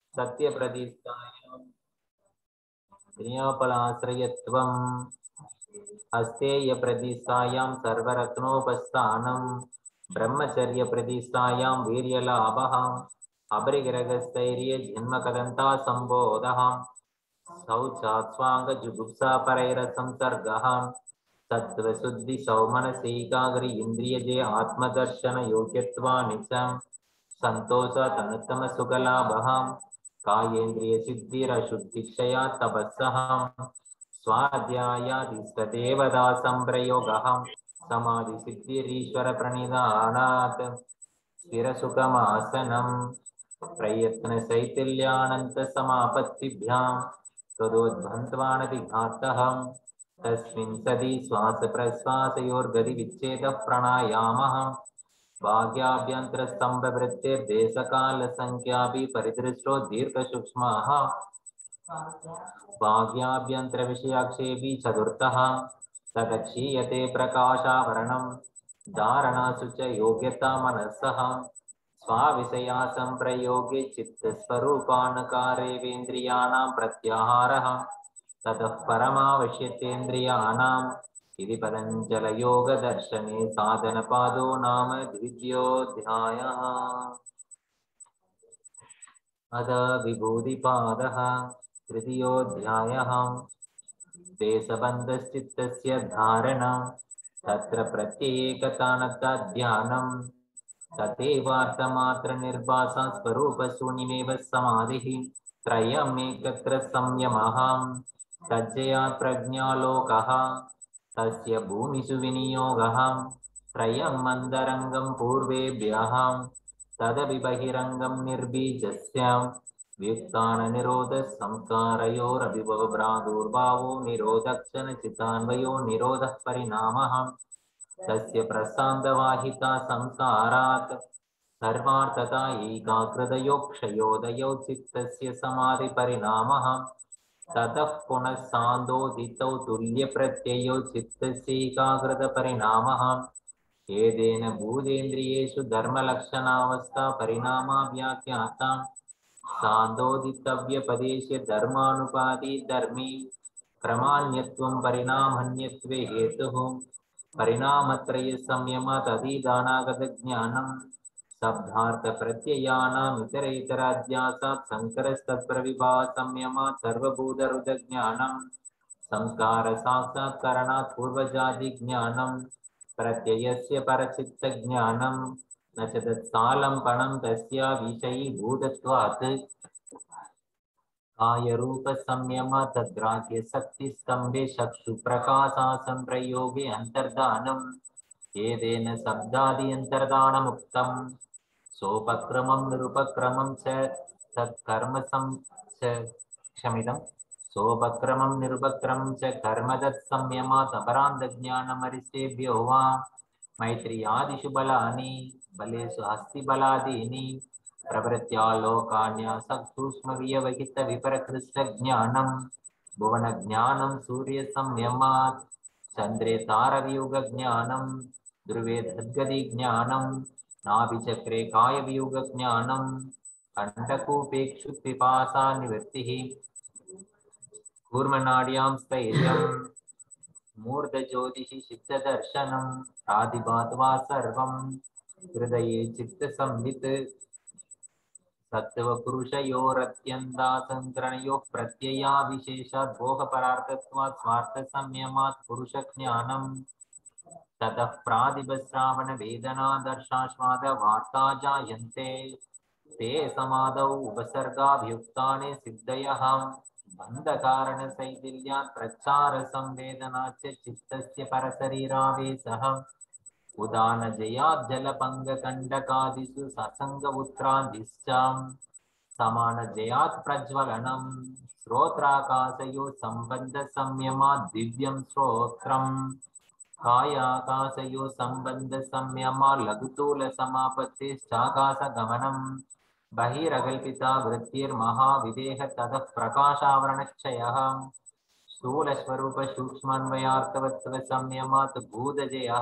सत्यप्रतिष्ठायां क्रियाफलाश्रयत्वम् अस्तेयप्रतिष्ठायां सर्वरत्नोपस्थानं ब्रह्मचर्यप्रतिष्ठायां वीर्यलाभः अपरिग्रहस्थैर्य जन्मकदन्ता सम्बोधः शौचात् स्वाङ्गजुगुप्सा परैरसंसर्गः तत्त्वशुद्धि सौमनसैकाग्रि इन्द्रियजय आत्मदर्शन योग्यत्वानि च संतोष तनुत्तम सुखलाभः कायेन्द्रिय सिद्धिरशुद्धिक्षया तपस्सः स्वाध्यायादिष्टदेवता संप्रयोगः समाधि सिद्धिरीश्वर प्रणिधानात् स्थिरसुखमासनं प्रयत्न शैथिल्यानंत समापत्तिभ्यां तदोद्भन्त्वानतिघातः तस्मिन् सति श्वास प्रश्वासयोर्गति विच्छेद प्राणायामः भाग्याभ्यंतर स्तंभवृत्तिर्देशकाल संख्यापि परिदृष्टो दीर्घसूक्ष्मः भाग्याभ्यंतर विषयाक्षेपी चतुर्थः तदक्षीयते प्रकाशावरणं धारणासु च योग्यता मनसः स्वाविषया संप्रयोगे चित्तस्वरूपानकारेवेन्द्रियाणां प्रत्याहारः ततः परमावश्यतेन्द्रियाणाम् इति पतञ्जलयोगदर्शने साधनपादो नाम द्वितीयोऽध्यायः। अथ विभूतिपादः तृतीयोऽध्यायः। देशबन्धश्चित्तस्य धारणा तत्र प्रत्येकतानताध्यानं तथैवार्थमात्रनिर्भासा स्वरूपशून्यमेव समाधिः त्रयमेकत्र संयमः तज्जयात् प्रज्ञालोकः तस्य भूमिषु विनियोगः त्रयम् अन्तरङ्गं पूर्वेभ्यः तदपि बहिरङ्गं निर्बीजस्य व्युत्थाननिरोधः संस्कारयोरभिभव प्रादुर्भावो निरोधक्षणचितान्वयो निरोधः परिणामः तस्य प्रशान्तवाहिता संसारात् सर्वार्थता एकाग्रतयो क्षयोदयो चित्तस्य समाधिपरिणामः ततः पुनः सान्दोदितौ तुल्यप्रत्ययो चित्तस्यैकाग्रतपरिणामः एतेन भूतेन्द्रियेषु धर्मलक्षणावस्था परिणामा व्याख्याता सान्दोदितव्यपदेश्य धर्मानुपादी धर्मी क्रमान्यत्वं परिणामन्यत्वे हेतुः परिणामत्रय संयमात् अतीतानागतज्ञानं शब्दार्थ प्रत्ययानाम् इतरेतराध्यासात् संकरस्तत्प्रविभाव संयमात् सर्वभूतहृदज्ञानं संस्कार साक्षात्करणात् पूर्वजातिज्ञानं प्रत्ययस्य परचित्तज्ञानं न च तत्सालम्पनं तस्य विषयीभूतत्वात् कायरूपसंयम तद्राज्यशक्तिस्तम्भे चक्षुप्रकाशासंप्रयोगे अन्तर्धानम् एतेन शब्दादि अन्तर्धानमुक्तं सोपक्रमं निरुपक्रमं च तत्कर्म क्षमितं सोपक्रमं निरुपक्रमं च कर्म तत्संयमात् अपरान्तज्ञानमरिष्टेभ्यो वा मैत्र्यादिषु बलानि बलेषु हस्तिबलादीनि प्रवृत्त्यालोकान्यासक्सूक्ष्मवियवहितविपरकृष्टज्ञानं भुवनज्ञानं सूर्यसंयमात् चन्द्रे तारवियुगज्ञानं ध्रुवे तद्गतिज्ञानं नाभिचक्रे कायवियुगज्ञानं कण्ठकूपेक्षुपिपासानिवृत्तिः कूर्मनाड्यां स्थैर्यं मूर्धज्योतिषि चित्तदर्शनं प्रातिभात्वा सर्वं हृदये चित्तसंवित् सत्त्वपुरुषयोरत्यन्तासङ्करणयोः प्रत्यया विशेषात् भोगपरार्थत्वात् स्वार्थसंयमात् पुरुषज्ञानं ततः प्रातिभश्रावणवेदनादर्शास्वादवार्ता जायन्ते ते समाधौ उपसर्गाभियुक्तानि सिद्धयः बन्धकारणशैथिल्यात् प्रचारसंवेदनाच्च चित्तस्य परशरीरावेशः उदानजयात् जलपङ्गकण्डकादिषु ससङ्ग उत्क्रान्तिश्च समानजयात् प्रज्वलनं श्रोत्राकाशयोः सम्बन्धसंयमात् दिव्यं श्रोत्रम् कायाकाशयोः सम्बन्धसंयमात् लघुतूलसमापत्तिश्चाकाशगमनं बहिरकल्पिता वृत्तिर्महाविदेह ततः प्रकाशावरणक्षयः स्थूलस्वरूपसूक्ष्मान्वयार्थवत्त्वसंयमात् भूतजयः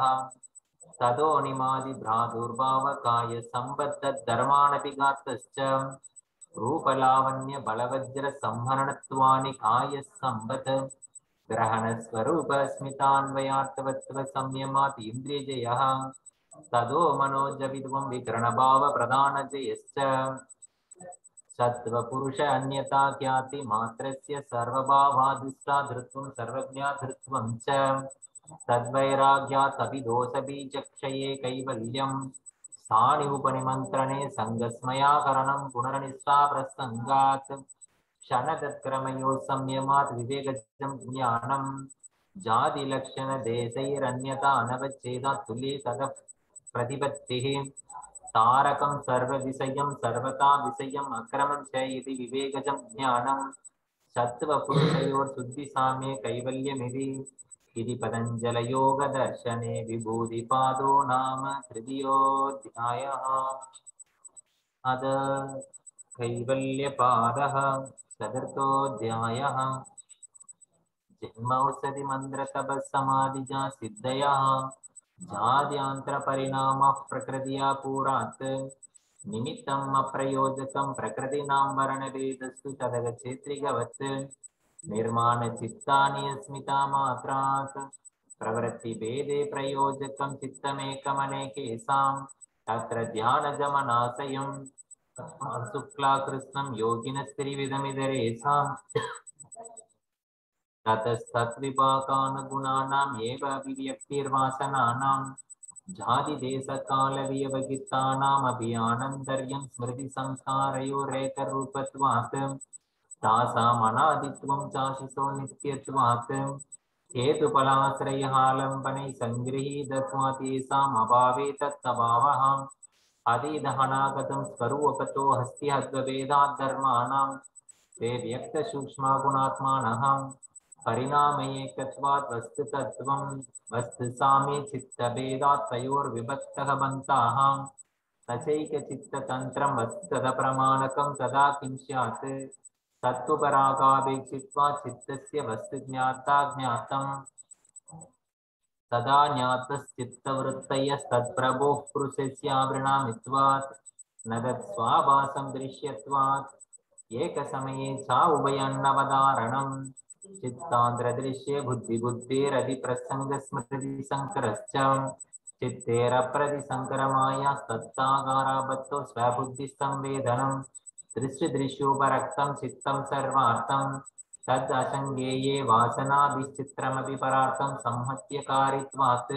तदोनिमादिभ्रादुर्भावकाय सम्बद्धधर्मानपि घातश्च रूपलावण्य बलवज्र संहरणत्वानि काय संवत् ग्रहण स्वरूप स्मितान्वयार्थवत्व संयमात् इन्द्रियजयः तदो मनोजविद्वं विकरणभाव प्रधानजयश्च सत्त्वपुरुष अन्यता ख्याति मात्रस्य सर्वभावादिष्टा धृत्वं सर्वज्ञा धृत्वं च तद्वैराग्यात् अभिदोषबीजक्षये कैवल्यं स्थानि उपनिमन्त्रणे सङ्गस्मयाकरणं पुनर्निष्ठा प्रसङ्गात् क्षणतत्क्रमयोः संयमात् विवेकजं ज्ञानं जातिलक्षणदेशैरन्यता अनवच्छेदात् तुल्ये ततः प्रतिपत्तिः तारकं सर्वविषयं सर्वथा विषयम् अक्रमं च इति विवेकजं ज्ञानं सत्त्वपुरुषयोर्शुद्धिसाम्ये कैवल्यमिति इति पतञ्जलयोगदर्शने विभूतिपादो नाम तृतीयोऽध्यायः। अद कैवल्यपादः चतुर्थोऽध्यायः। जन्मौषधिमन्त्रतपःसमाधिजा सिद्धयः जाद्यान्तरपरिणामः प्रकृतिया पुरात् निमित्तम् अप्रयोजकं प्रकृतीनां वर्णभेदस्तु तदगच्छेत्रिकवत् निर्माणचित्तानि अस्मिता मात्रात् प्रवृत्तिभेदे प्रयोजकं चित्तमेकमनेकेषां तत्र ध्यानजमनाशयं शुक्लाकृष्णं योगिनस्त्रिविधमिदरेषां ततस्तद्विपाकानुगुणानाम् एव अभिव्यक्तिर्वासनानां जातिदेशकालवियवगितानामपि आनन्तर्यं स्मृतिसंस्कारयोरेकरूपत्वात् तासामनादित्वं चाशिषो नित्यत्वात् हेतुफलाश्रयहालम्बने सङ्गृहीतत्वात् येषाम् अभावे तत्तभावः अतीदहनागतं स्वरूपतो हस्त्यद्वभेदात् धर्माणां ते व्यक्तसूक्ष्मगुणात्मानः परिणामैकत्वात् वस्तुतत्त्वं वस्तुसाम्ये चित्तभेदात् तयोर्विभक्तः बन्ताः तचैकचित्ततन्त्रं वस्तुतदप्रमाणकं तदा किं स्यात् तत्त्वपरागापेक्षित्वात् चित्तस्य वस्तुज्ञाता ज्ञातं तदा ज्ञातश्चित्तवृत्तयस्तत्प्रभोः पुरुषस्यावृणामित्वात् न तत्स्वाभासं दृश्यत्वात् एकसमये च उभयन्नवधारणं चित्तान्तरदृश्ये बुद्धिबुद्धेरधिप्रसङ्गस्मृतिसङ्करश्च चित्तेरप्रतिसङ्करमायास्तत्तागाराबद्धो स्वबुद्धिसंवेदनं दृश्यदृश्योपरक्तं चित्तं सर्वार्थं तद् असङ्गेये वासनाभिश्चित्रमपि परार्थं संहत्यकारित्वात्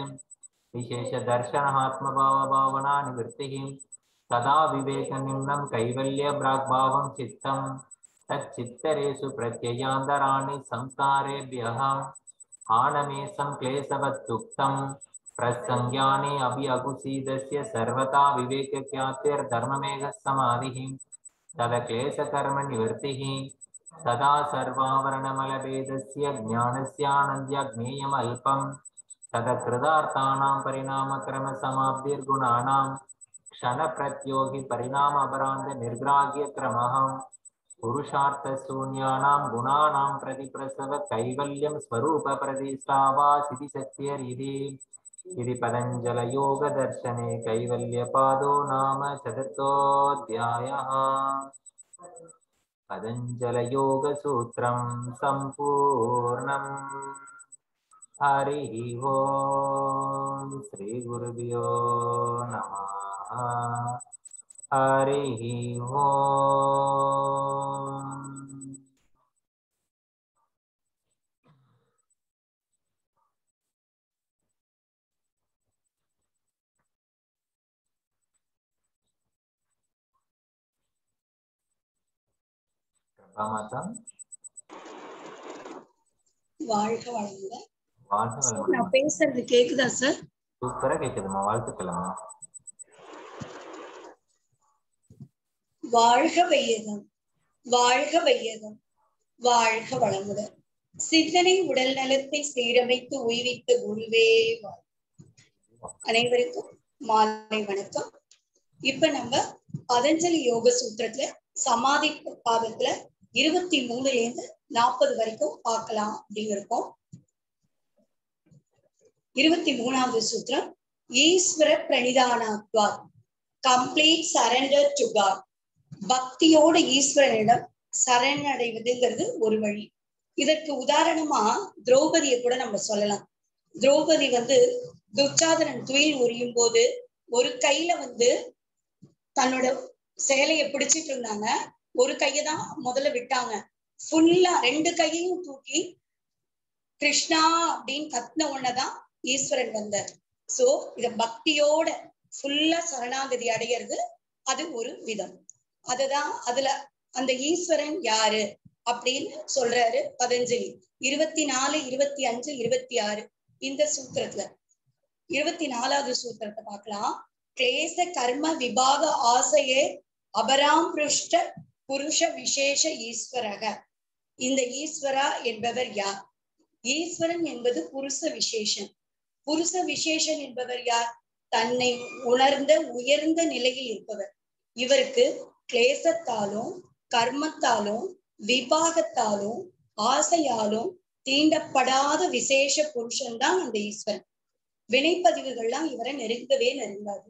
विशेषदर्शनात्मभावभावना निवृत्तिः तदा विवेकनिम्नं कैवल्यब्राग्भावं चित्तं तच्चित्तरेषु प्रत्ययान्तराणि संसारेभ्यः आनमेषं क्लेशवत्युक्तं प्रसंज्ञाने अभि अकुसीदस्य सर्वथा विवेकख्यातिर्धर्ममेघः समाधिः तदक्लेशकर्मनिवृत्तिः तदा सर्वावरणमलभेदस्य ज्ञानस्यानन्द्यज्ञेयमल्पं तदकृतार्थानां परिणामक्रमसमाप्तिर्गुणानां क्षणप्रत्योगि परिणामपरान्तनिर्ग्राह्यक्रमः पुरुषार्थशून्यानां गुणानां प्रतिप्रसव कैवल्यं स्वरूपप्रतिष्ठावासिति शक्तिर्यदि इति पतञ्जलयोगदर्शने कैवल्यपादो नाम चतुर्थोऽध्यायः। पतञ्जलयोगसूत्रं सम्पूर्णम्। हरिः ओं श्रीगुरुभ्यो नमः। हरिः ओं। மாதா வாழ்க வளமுடன். வாழ்க வளமுடன். நான் பேசுறது கேக்குதா சார்? சூப்பரா கேக்குதுமா, வாழ்த்துக்கள்மா. வாழ்க வையகம், வாழ்க வையகம், வாழ்க வளமுடன். சிந்தனை உடல் நலத்தை சீரமைத்து உய்வித்த குருவே வாழ்க. அனைவருக்கும் மாலை வணக்கம். இப்ப நம்ம பதஞ்சலி யோக சூத்திரத்துல சமாதி பாதத்துல 23ல இருந்து 40 வரைக்கும் பார்க்கலாம் அப்படிங்கிறோம். 23வது சூத்திரம் ஈஸ்வர பிரணிதானாத்வா, கம்ப்ளீட் சரண்டர் டு காட். பக்தியோட ஈஸ்வரனிடம் சரணடைவதுங்கிறது ஒரு வழி. இதற்கு உதாரணமா திரௌபதியை கூட நம்ம சொல்லலாம். திரௌபதி துச்சாதனன் துயில் உரியும் போது ஒரு கையில தன்னோட சேலையை பிடிச்சிட்டு இருந்தாங்க, ஒரு கையதான் முதல்ல விட்டாங்க. ஃபுல்லா 2 கையையும் தூக்கி கிருஷ்ணா அப்படின்னு கத்தின உடனேதான் ஈஸ்வரன் வந்தார். சோ இத பக்தியோட ஃபுல்லா சரணாகதி அடையிறது அது ஒரு விதம். அதுதான் அதுல அந்த ஈஸ்வரன் யாரு அப்படின்னு சொல்றாரு பதஞ்சலி 24, 25, 26 இந்த சூத்திரத்துல. 24வது சூத்திரத்தை பார்க்கலாம். கிளேச கர்ம விபாக ஆசையே அபராம் புருஷ்ட புருஷ விசேஷ ஈஸ்வரக. இந்த ஈஸ்வரா என்பவர் யார்? ஈஸ்வரன் என்பது புருஷ விசேஷன். புருஷ விசேஷன் என்பவர் யார்? தன்னை உணர்ந்த உயர்ந்த நிலையில் இருப்பவர். இவருக்கு கிளேசத்தாலும் கர்மத்தாலும் விபாகத்தாலும் ஆசையாலும் தீண்டப்படாத விசேஷ புருஷன் தான் அந்த ஈஸ்வரன். வினைப்பதிவுகள்லாம் இவரை நெருங்காது.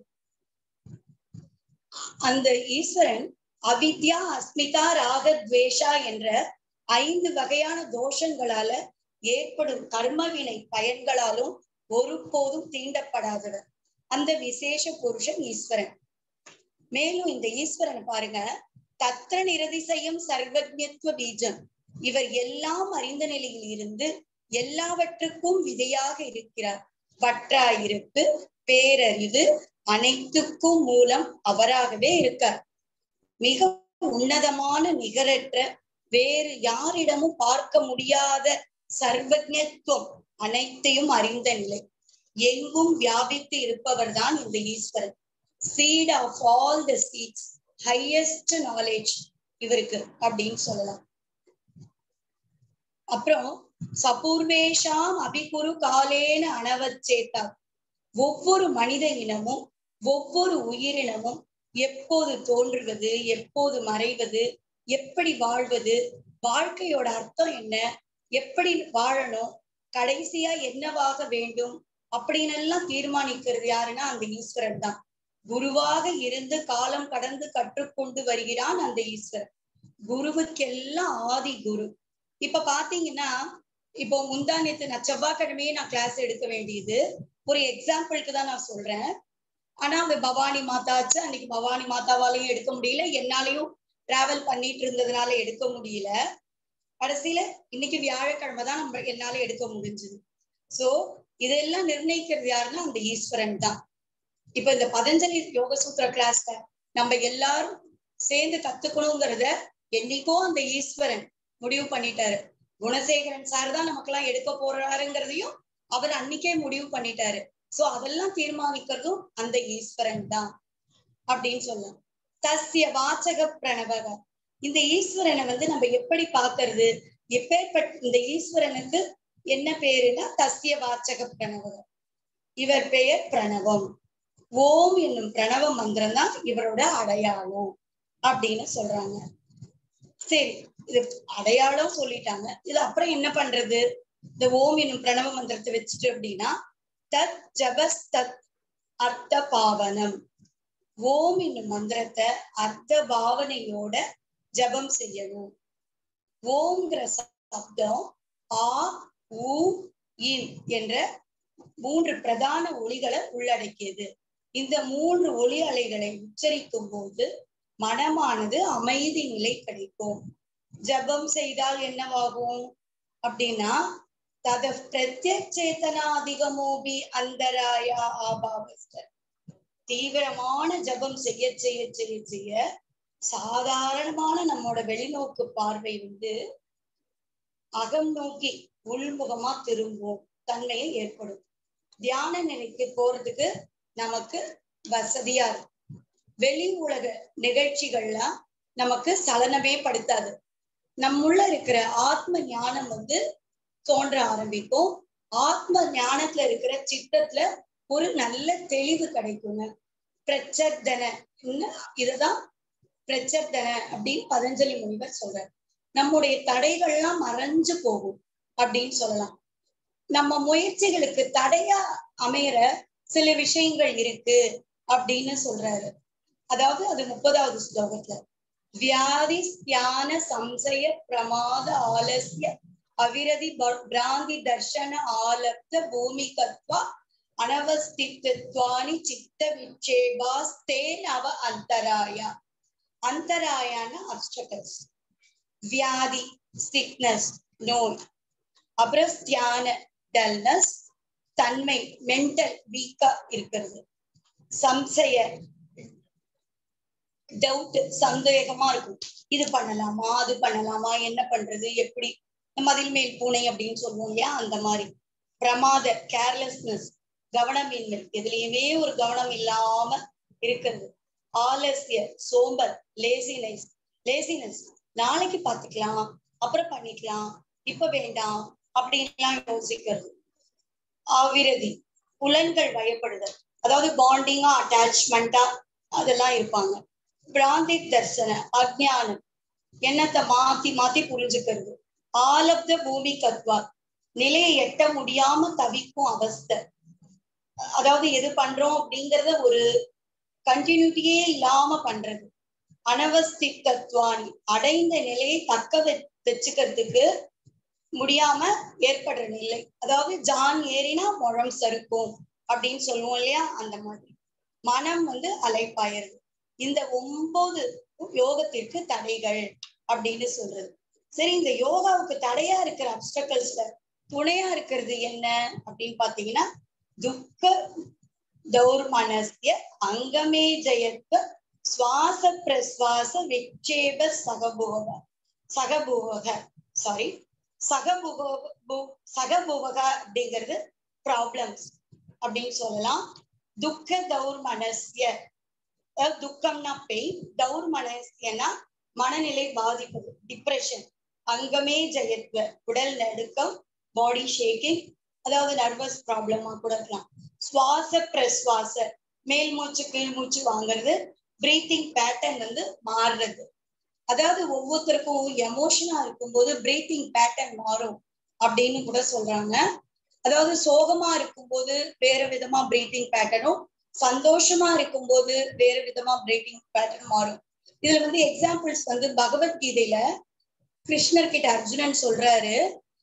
அந்த ஈஸ்வரன் அவித்யா அஸ்மிதா ராக துவேஷா என்ற 5 வகையான தோஷங்களால ஏற்படும் கர்மவினை பயன்களாலும் ஒருபோதும் தீண்டப்படாதவர் அந்த விசேஷ புருஷன் ஈஸ்வரன். மேலும் இந்த ஈஸ்வரனை பாருங்க, தத்ர நிரதிசயம் சர்வஜ்ஞத்துவ பீஜம். இவர் எல்லாம் அறிந்த நிலையில் இருந்து எல்லாவற்றுக்கும் விதையாக இருக்கிறார். பற்றாயிருப்பு பேரறிவு அனைத்துக்கும் மூலம் அவராகவே இருக்கார். மிக உன்னதமான நிகரற்ற வேறு யாரிடமும் பார்க்க முடியாத சர்வஜ்ஞத்துவம், அனைத்தையும் அறிந்த நிலை, எங்கும் வியாபித்து இருப்பவர் தான் இந்த ஈஸ்வரன். Seat of all the seats, highest knowledge இவருக்கு அப்படின்னு சொல்லலாம். அப்புறம் சபூர்வேஷாம் அபிகுரு காலேன அனவச்சேதா. ஒவ்வொரு மனித இனமும் ஒவ்வொரு உயிரினமும் எப்போது தோன்றுவது, எப்போது மறைவது, எப்படி வாழ்வது, வாழ்க்கையோட அர்த்தம் என்ன, எப்படி வாழணும், கடைசியா என்னவாக வேண்டும் அப்படின்னு எல்லாம் தீர்மானிக்கிறது யாருன்னா அந்த ஈஸ்வரன் தான். குருவாக இருந்து காலம் கடந்து கற்றுக்கொண்டு வருகிறான் அந்த ஈஸ்வரன். குருவுக்கெல்லாம் ஆதி குரு. இப்ப பாத்தீங்கன்னா, இப்போ முந்தா நேத்து நான் செவ்வாய்க்கிழமையே நான் கிளாஸ் எடுக்க வேண்டியது, ஒரு எக்ஸாம்பிளுக்கு தான் நான் சொல்றேன். ஆனா அவங்க பவானி மாதாச்சு, அன்னைக்கு பவானி மாதாவாலையும் எடுக்க முடியல, என்னாலையும் டிராவல் பண்ணிட்டு இருந்ததுனால எடுக்க முடியல. கடைசியில இன்னைக்கு வியாழக்கிழமை தான் என்னால எடுக்க முடிஞ்சது. சோ இதெல்லாம் நிர்ணயிக்கிறது யாருன்னா அந்த ஈஸ்வரன் தான். இப்ப இந்த பதஞ்சலி யோக சூத்திர கிளாஸ்ல நம்ம எல்லாரும் சேர்ந்து கத்துக்கணுங்கிறத என்னைக்கோ அந்த ஈஸ்வரன் முடிவு பண்ணிட்டாரு. குணசேகரன் சார் தான் நமக்கெல்லாம் எடுக்க போறாருங்கிறதையும் அவர் அன்னைக்கே முடிவு பண்ணிட்டாரு. சோ அதெல்லாம் தீர்மானிக்கிறதும் அந்த ஈஸ்வரன் தான் அப்படின்னு சொல்லலாம். தஸ்ய வாச்சக பிரணவக. இந்த ஈஸ்வரனை நம்ம எப்படி பாக்குறது? எப்பேற்பட்ட இந்த ஈஸ்வரனுக்கு என்ன பேருன்னா தஸ்ய வாச்சக பிரணவக. இவர் பெயர் பிரணவம். ஓம் என்னும் பிரணவ மந்திரம் தான் இவரோட அடையாளம் அப்படின்னு சொல்றாங்க. சரி, இது அடையாளம் சொல்லிட்டாங்க. இது அப்புறம் என்ன பண்றது? இந்த ஓம் என்னும் பிரணவ மந்திரத்தை வச்சுட்டு அப்படின்னா தத் ஜபஸ் தத் அர்த்த பாவனம். ஓம் என்னும் மந்திரத்தை அர்த்த பாவனையோட ஜபம் செய்யணும். ஓம்ங்கிற சப்தம் ஆ உ இன் என்ற 3 பிரதான ஒலிகளை உள்ளடக்கியது. இந்த 3 ஒலி அலைகளை உச்சரிக்கும் போது மனமானது அமைதி நிலை கிடைக்கும். ஜபம் செய்தால் என்னவாகும் அப்படின்னா தத பிரத்யேதனாதிகமோபி அந்தராயா ஆபாவஸ்ட. தீவிரமான ஜபம் செய்ய செய்ய செய்ய செய்ய சாதாரணமான நம்மோட வெளிநோக்கு பார்வை அகம் நோக்கி உள்முகமா திரும்பும் தன்மையை ஏற்படும். தியான நிலைக்கு போறதுக்கு நமக்கு வசதியா இருக்கும். வெளி உலக நிகழ்ச்சிகள்லாம் நமக்கு சலனமே படுத்தாது. நம்முள்ள இருக்கிற ஆத்ம ஞானம் தோன்ற ஆரம்பிக்கும். ஆத்ம ஞானத்துல இருக்கிற சித்தத்துல ஒரு நல்ல தெளிவு கிடைக்குங்க. பிரச்சர்தன, இதுதான் பிரச்சர்தன அப்படின்னு பதஞ்சலி முனிவர் சொல்றார். நம்முடைய தடைகள்லாம் மறைஞ்சு போகும் அப்படின்னு சொல்லலாம். நம்ம முயற்சிகளுக்கு தடையா அமையற சில விஷயங்கள் இருக்கு அப்படின்னு சொல்றாரு. அதாவது அது 30வது ஸ்லோகத்துல வியாதி ஸ்தியான சம்சய பிரமாத ஆலஸ்ய அவிரதி பிராந்தி தர்ஷன ஆலப்த பூமிகத்வா அனவஸ்தித்வானி சித்த விட்சேபாஸ்தே நவ அந்தராயா. அந்தராயான அப்ஸ்டக்கல்ஸ். வியாதி சிக்னஸ் நோய், அப்புறம் ஸ்தியான டல்னஸ் தன்மை மென்டல் வீக்கா இருக்கிறது, சம்சய டவுட் சந்தேகமா இருக்கும், இது பண்ணலாமா அது பண்ணலாமா என்ன பண்றது எப்படி, மதில் மேல் பூனை அப்படின்னு சொல்லுவோம் இல்லையா அந்த மாதிரி. பிரமாத கேர்லெஸ்னஸ் கவனமின்மை, எதுலயுமே ஒரு கவனம் இல்லாம இருக்கிறது. ஆலசிய சோம்பல் லேசினஸ் நாளைக்கு பார்த்துக்கலாம் அப்புறம் பண்ணிக்கலாம் இப்ப வேண்டாம் அப்படின்லாம் யோசிக்கிறது. ஆவிரதி புலன்கள் வயப்படுதல், அதாவது பாண்டிங்கா அட்டாச்மெண்டா அதெல்லாம் இருப்பாங்க. பிராந்தி தர்சன அஜ்ஞானம், எண்ணத்தை மாத்தி மாத்தி புரிஞ்சுக்கிறது. ஆலப்த பூமி கத்வா நிலையை எட்ட முடியாம தவிக்கும் அவஸ்தை, அதாவது எது பண்றோம் அப்படிங்கறத ஒரு கண்டினியூட்டியே இல்லாம பண்றது. அனவஸ்தித்வானி அடைந்த நிலையை தக்க வச்சுக்கிறதுக்கு முடியாம ஏற்படுற நிலை, அதாவது ஜான் ஏறினா முழம் சறுக்கும் அப்படின்னு சொல்லுவோம் இல்லையா அந்த மாதிரி. மனம் அலைப்பாயிருது. இந்த 9 யோகத்திற்கு தடைகள் அப்படின்னு சொல்றது. சரி, இந்த யோகாவுக்கு தடையா இருக்கிற அப்ஸ்டக்கல்ஸ்ல துணையா இருக்கிறது என்ன அப்படின்னு பாத்தீங்கன்னா, துக்க தௌர்மனஸ்ய அங்கமே ஜெயத்வ சுவாச பிரஸ்வாச விக்ஷேப சகபுவக அப்படிங்கிறது ப்ராப்ளம்ஸ் அப்படின்னு சொல்லலாம். துக்க தௌர்மனஸ்ய, துக்கம்னா பெயின், தௌர்மனஸ்யனா மனநிலை பாதிப்பது, டிப்ரெஷன். அங்கமே ஜெயத்வ உடல் நடுக்கம், பாடி ஷேக்கிங், அதாவது நர்வஸ் ப்ராப்ளமா கூட இருக்கலாம். சுவாச பிரஸ்வாச மேல் மூச்சு கீழ் மூச்சு வாங்குறது, பிரீத்திங் பேட்டர்ன் மாறுறது. அதாவது ஒவ்வொருத்தருக்கும் எமோஷனா இருக்கும்போது பிரீத்திங் பேட்டர்ன் மாறும் அப்படின்னு கூட சொல்றாங்க. அதாவது சோகமா இருக்கும்போது வேற விதமா பிரீத்திங் பேட்டர்னும், சந்தோஷமா இருக்கும்போது வேற விதமா பிரீத்திங் பேட்டர்ன் மாறும். இதுல எக்ஸாம்பிள்ஸ் பகவத்கீதையில கிருஷ்ணர் கிட்ட அர்ஜுனன் சொல்றாரு,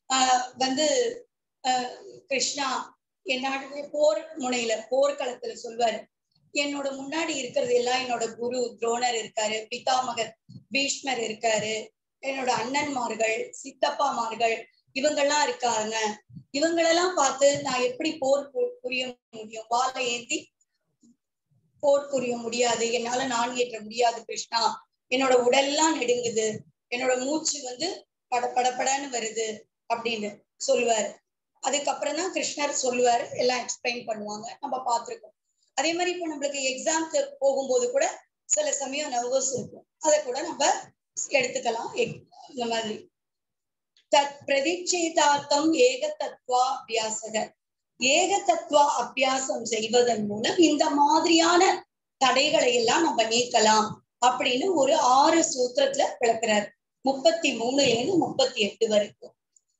கிருஷ்ணா என்னோட போர் முனையில போர்க்களத்துல சொல்வாரு, என்னோட முன்னாடி இருக்கிறது எல்லாம் என்னோட குரு துரோணர் இருக்காரு, பிதாமகர் பீஷ்மர் இருக்காரு, என்னோட அண்ணன்மார்கள் சித்தப்பாமார்கள் இவங்கெல்லாம் இருக்காங்க, இவங்களெல்லாம் பார்த்து நான் எப்படி போர் புரிய முடியும், வாளை ஏந்தி போர் புரிய முடியாது, என்னால நான் ஏற்ற முடியாது கிருஷ்ணா, என்னோட உடல்லாம் நெடுங்குது, என்னோட மூச்சு படப்படன்னு வருது அப்படின்னு சொல்லுவாரு. அதுக்கப்புறம் தான் கிருஷ்ணர் சொல்லுவாரு, எல்லாம் எக்ஸ்பிளைன் பண்ணுவாங்க, நம்ம பார்த்திருக்கோம். அதே மாதிரி இப்போ நம்மளுக்கு எக்ஸாம்க்கு போகும்போது கூட சில சமயம் நர்வஸ் இருக்கும், அதை கூட நம்ம எடுத்துக்கலாம். இந்த மாதிரி பிரதிச்சேதார்த்தம் ஏக தத்துவா அபியாசக, ஏக தத்துவ அபியாசம் செய்வதன் மூலம் இந்த மாதிரியான தடைகளை எல்லாம் நம்ம நீக்கலாம் அப்படின்னு ஒரு 6 சூத்திரத்துல விளக்குறாரு. 33 38 வரைக்கும்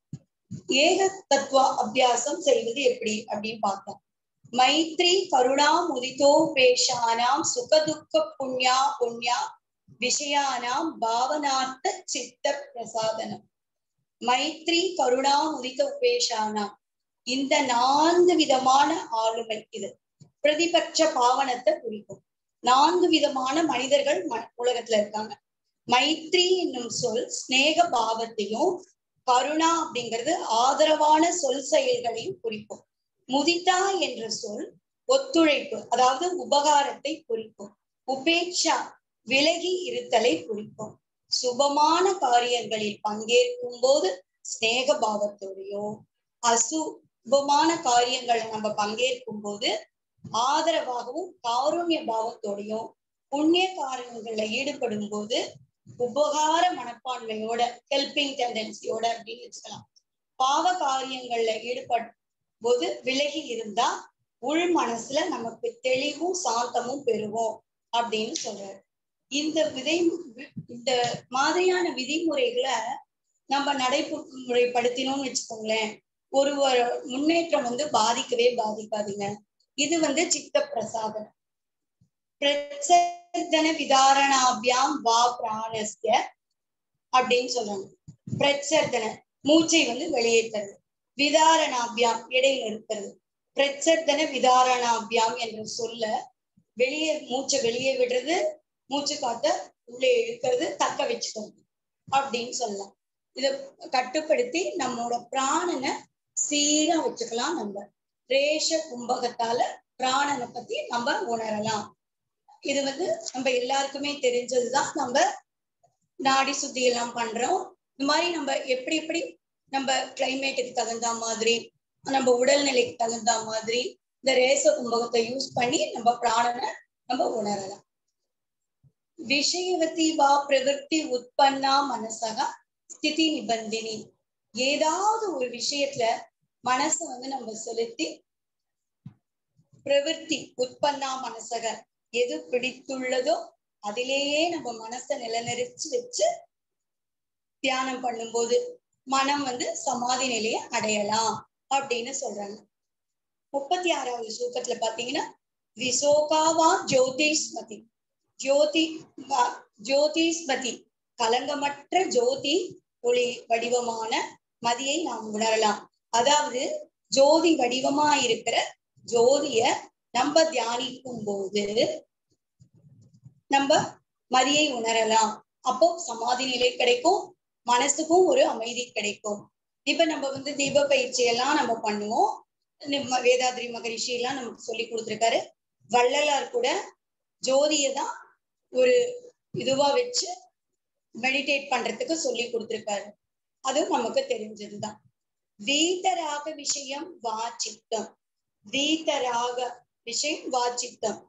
ஏக தத்துவ அபியாசம் செய்வது எப்படி அப்படின்னு பார்த்தோம். மைத்ரி கருணா முதிதோ பேஷானாம் சுகதுக்க புண்ணியா விஷயானாம் பாவனார்த்த சித்த பிரசாதனம். மைத்ரி கருணா முதித உபேஷானாம், இந்த 4 விதமான ஆளுமை, இது பிரதிபட்ச பாவனத்தை குறிக்கும். 4 விதமான மனிதர்கள் உலகத்துல இருக்காங்க. மைத்ரி என்னும் சொல் ஸ்நேக பாவத்தையும், கருணா அப்படிங்கிறது ஆதரவான சொல் செயல்களையும் குறிக்கும். முதிதா என்ற சொல் ஒத்துழைப்பு, அதாவது உபகாரத்தை குறிக்கும். உபேட்சா விலகி இருத்தலை குறிக்கும். சுபமான காரியங்களில் பங்கேற்கும் போது ஸ்நேக பாவத்தோடையும், அசுபமான காரியங்களை நம்ம பங்கேற்கும் போது ஆதரவாகவும் காருண்ய பாவத்தோடையும், புண்ணிய காரியங்கள்ல ஈடுபடும் போது உபகார மனப்பான்மையோட, ஹெல்பிங் டெண்டன்சியோட அப்படின்னு வச்சுக்கலாம். பாவ காரியங்கள்ல ஈடுபடும் போது விலகி இருந்தா உள் மனசுல நமக்கு தெளிவும் சாந்தமும் பெறுவோம் அப்படின்னு சொல்றாரு. இந்த மாதிரியான விதிமுறைகளை நம்ம நடைமுறைப்படுத்தினோம்னு வச்சுக்கோங்களேன், ஒரு முன்னேற்றம் பாதிக்கவே பாதிக்காதுங்க. இது சித்த பிரசாதம். பிரச்சர்தன விதாரணாபியாம் வா பிராணஸ்ய அப்படின்னு சொல்றாங்க. பிரச்சர்தன மூச்சை வெளியேற்றுறது, விதாரணாபியாம் இடையில் இருக்கிறது. பிரச்சர்தன விதாரணாபியாம் என்ற சொல்ல வெளியே மூச்சை வெளியே விடுறது, மூச்சு காத்த உள்ளே இழுக்கிறது, தக்க வச்சுக்கிறது அப்படின்னு சொல்லலாம். இத கட்டுப்படுத்தி நம்மளோட பிராணனை சீரா வச்சுக்கலாம். நம்ம ரேஷ கும்பகத்தால பிராணனை பத்தி நம்ம உணரலாம். இது நம்ம எல்லாருக்குமே தெரிஞ்சதுதான். நம்ம நாடி சுத்தி எல்லாம் பண்றோம். இந்த மாதிரி நம்ம எப்படி எப்படி நம்ம கிளைமேட்டுக்கு தகுந்த மாதிரி, நம்ம உடல்நிலைக்கு தகுந்த மாதிரி இந்த ரேச கும்பகத்தை யூஸ் பண்ணி நம்ம பிராணனை நம்ம உணரலாம். விஷயவதி வா பிரவருத்தி உற்பன்னா மனசக ஸ்திதி நிபந்தினி. ஏதாவது ஒரு விஷயத்துல மனசை நம்ம செலுத்தி, பிரவருத்தி உற்பன்னா மனசக எது பிடித்துள்ளதோ அதிலேயே நம்ம மனசை நிலநிறுத்தி வச்சு தியானம் பண்ணும்போது மனம் சமாதி நிலையை அடையலாம் அப்படின்னு சொல்றாங்க. 36வது சூத்திரத்துல பாத்தீங்கன்னா, விசோகாவா ஜோதிஸ்மதி, ஜோதிஸ்மதி கலங்கமற்ற ஜோதி ஒளி வடிவமான மதியை நாம் உணரலாம். அதாவது ஜோதி வடிவமா இருக்கிற ஜோதிய நம்ம தியானிக்கும் போது நம்ம மதியை உணரலாம். அப்போ சமாதி நிலை கிடைக்கும், மனசுக்கும் ஒரு அமைதி கிடைக்கும். இப்ப நம்ம தீப பயிற்சி எல்லாம் நம்ம பண்ணுவோம். வேதாத்ரி மகரிஷி எல்லாம் நமக்கு சொல்லி கொடுத்திருக்காரு. வள்ளலார் கூட ஜோதியதான் ஒரு இதுவா வச்சு மெடிடேட் பண்றதுக்கு சொல்லி கொடுத்திருக்காரு. அது நமக்கு தெரிஞ்சதுதான். வீதராக விஷயம் வாச்சித்தம், வீதராக விஷயம் வாச்சித்தம்.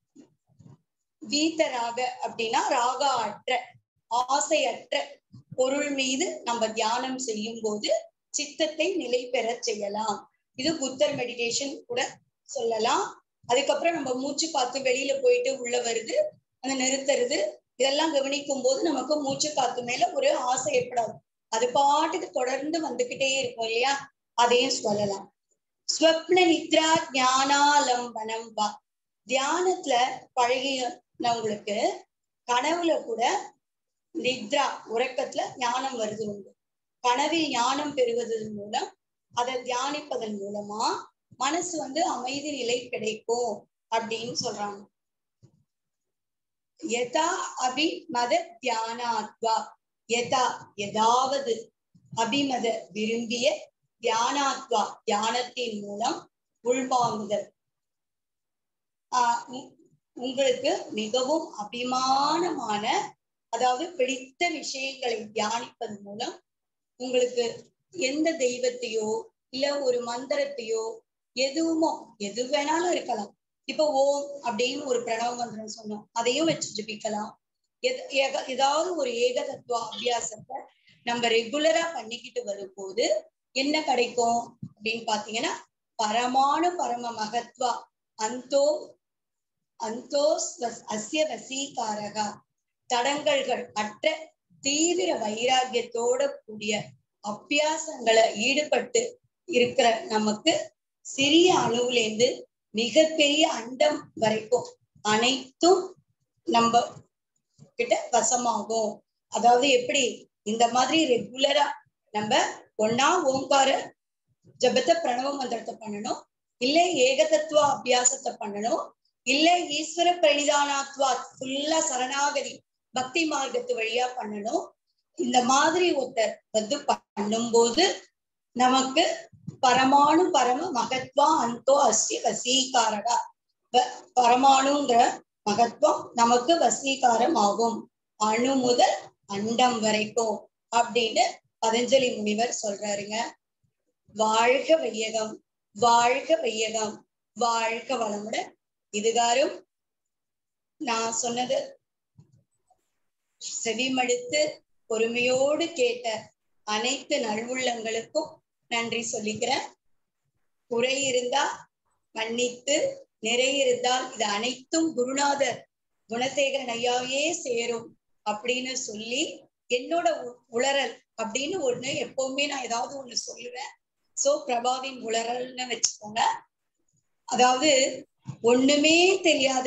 வீதராக அப்படின்னா ராக அற்ற, ஆசையற்ற பொருள் மீது நம்ம தியானம் செய்யும் போது சித்தத்தை நிலை பெற செய்யலாம். இது புத்தர் மெடிடேஷன் கூட சொல்லலாம். அதுக்கப்புறம் நம்ம மூச்சு காத்து வெளியில போயிட்டு உள்ள வருது, அந்த நிறுத்துறது, இதெல்லாம் கவனிக்கும் போது நமக்கு மூச்சு காத்து மேல ஒரு ஆசை ஏற்படாது. அது பாட்டுக்கு தொடர்ந்து வந்துகிட்டே இருக்கும் இல்லையா? அதையும் சொல்லலாம். ஸ்வப்ன நித்ரா ஞானாலம்பனம் வா. தியானத்துல பழகினவங்களுக்கு கனவுல கூட நித்ரா உறக்கத்துல ஞானம் வருது உண்டு. கனவில் ஞானம் பெறுவதன் மூலம், அதை தியானிப்பதன் மூலமா மனசு அமைதி நிலை கிடைக்கும் அப்படின்னு சொல்றாங்க. யதா அபிமத தியானாத்வா, யதா ஏதாவது, அபிமத விரும்பிய, தியானாத்வா தியானத்தின் மூலம் உள்வாங்குதல். உங்களுக்கு மிகவும் அபிமானமான, அதாவது பிடித்த விஷயங்களை தியானிப்பதன் மூலம் உங்களுக்கு எந்த தெய்வத்தையோ இல்ல ஒரு மந்திரத்தையோ எதுவுமோ, எது வேணாலும் இருக்கலாம். இப்ப ஓம் அப்படின்னு ஒரு பிரணவ மந்திரம் சொன்னோம், அதையும் வச்சு ஜபிக்கலாம். ஏதாவது ஒரு ஏக தத்துவ அபியாசத்தை நம்ம ரெகுலரா பண்ணிக்கிட்டு வரும்போது என்ன கிடைக்கும் அப்படின்னு பாத்தீங்கன்னா, பரமானு பரம மகத்வா அந்தோ அந்தோ அஸ்ய வசீகாரகா. தடங்கல்கள் அற்ற தீவிர வைராகியத்தோட கூடிய அபியாசங்களை ஈடுபட்டு இருக்கிற நமக்கு சிறிய அணுவிலேந்து மிகப்பெரிய அண்டம் வரைக்கும் அனைத்தும் நம்ம கிட்ட வசமாகும். அதாவது எப்படி இந்த மாதிரி ரெகுலரா நம்ம ஒன்னா ஓங்கார ஜபத்தை பிரணவ மந்திரத்தை பண்ணணும், இல்ல ஏக தத்துவ அபியாசத்தை பண்ணணும், இல்ல ஈஸ்வர பிரணிதானாத்வா ஃபுல்லா சரணாகதி பக்தி மார்க்கத்து வழியா பண்ணணும். இந்த மாதிரி ஒருத்தர் பண்ணும்போது நமக்கு பரமாணு பரம மகத்வா அந்தோ அஸ்ய வசீகாரகா. பரமாணுங்கிற மகத்துவம் நமக்கு வசீகாரம் ஆகும், அணு முதல் அண்டம் வரைக்கும் அப்படின்னு பதஞ்சலி முனிவர் சொல்றாருங்க. வாழ்க வையகம், வாழ்க வையகம், வாழ்க வளமுடன். இதுகாரும் நான் சொன்னது செவிமடுத்து பொறுமையோடு கேட்ட அனைத்து நல்வுள்ளங்களுக்கும் நன்றி சொல்லிக்கிறேன். குறை இருந்தா மன்னித்து, நிறை இருந்தால் இது அனைத்தும் குருநாதர் குணசேகரன் ஐயாவே சேரும் அப்படின்னு சொல்லி, என்னோட உளறல் அப்படின்னு ஒண்ணு எப்பவுமே நான் ஏதாவது ஒண்ணு சொல்லுவேன். சோ பிரபாவின் உளறல்னு வச்சுக்கோங்க. அதாவது ஒண்ணுமே தெரியாத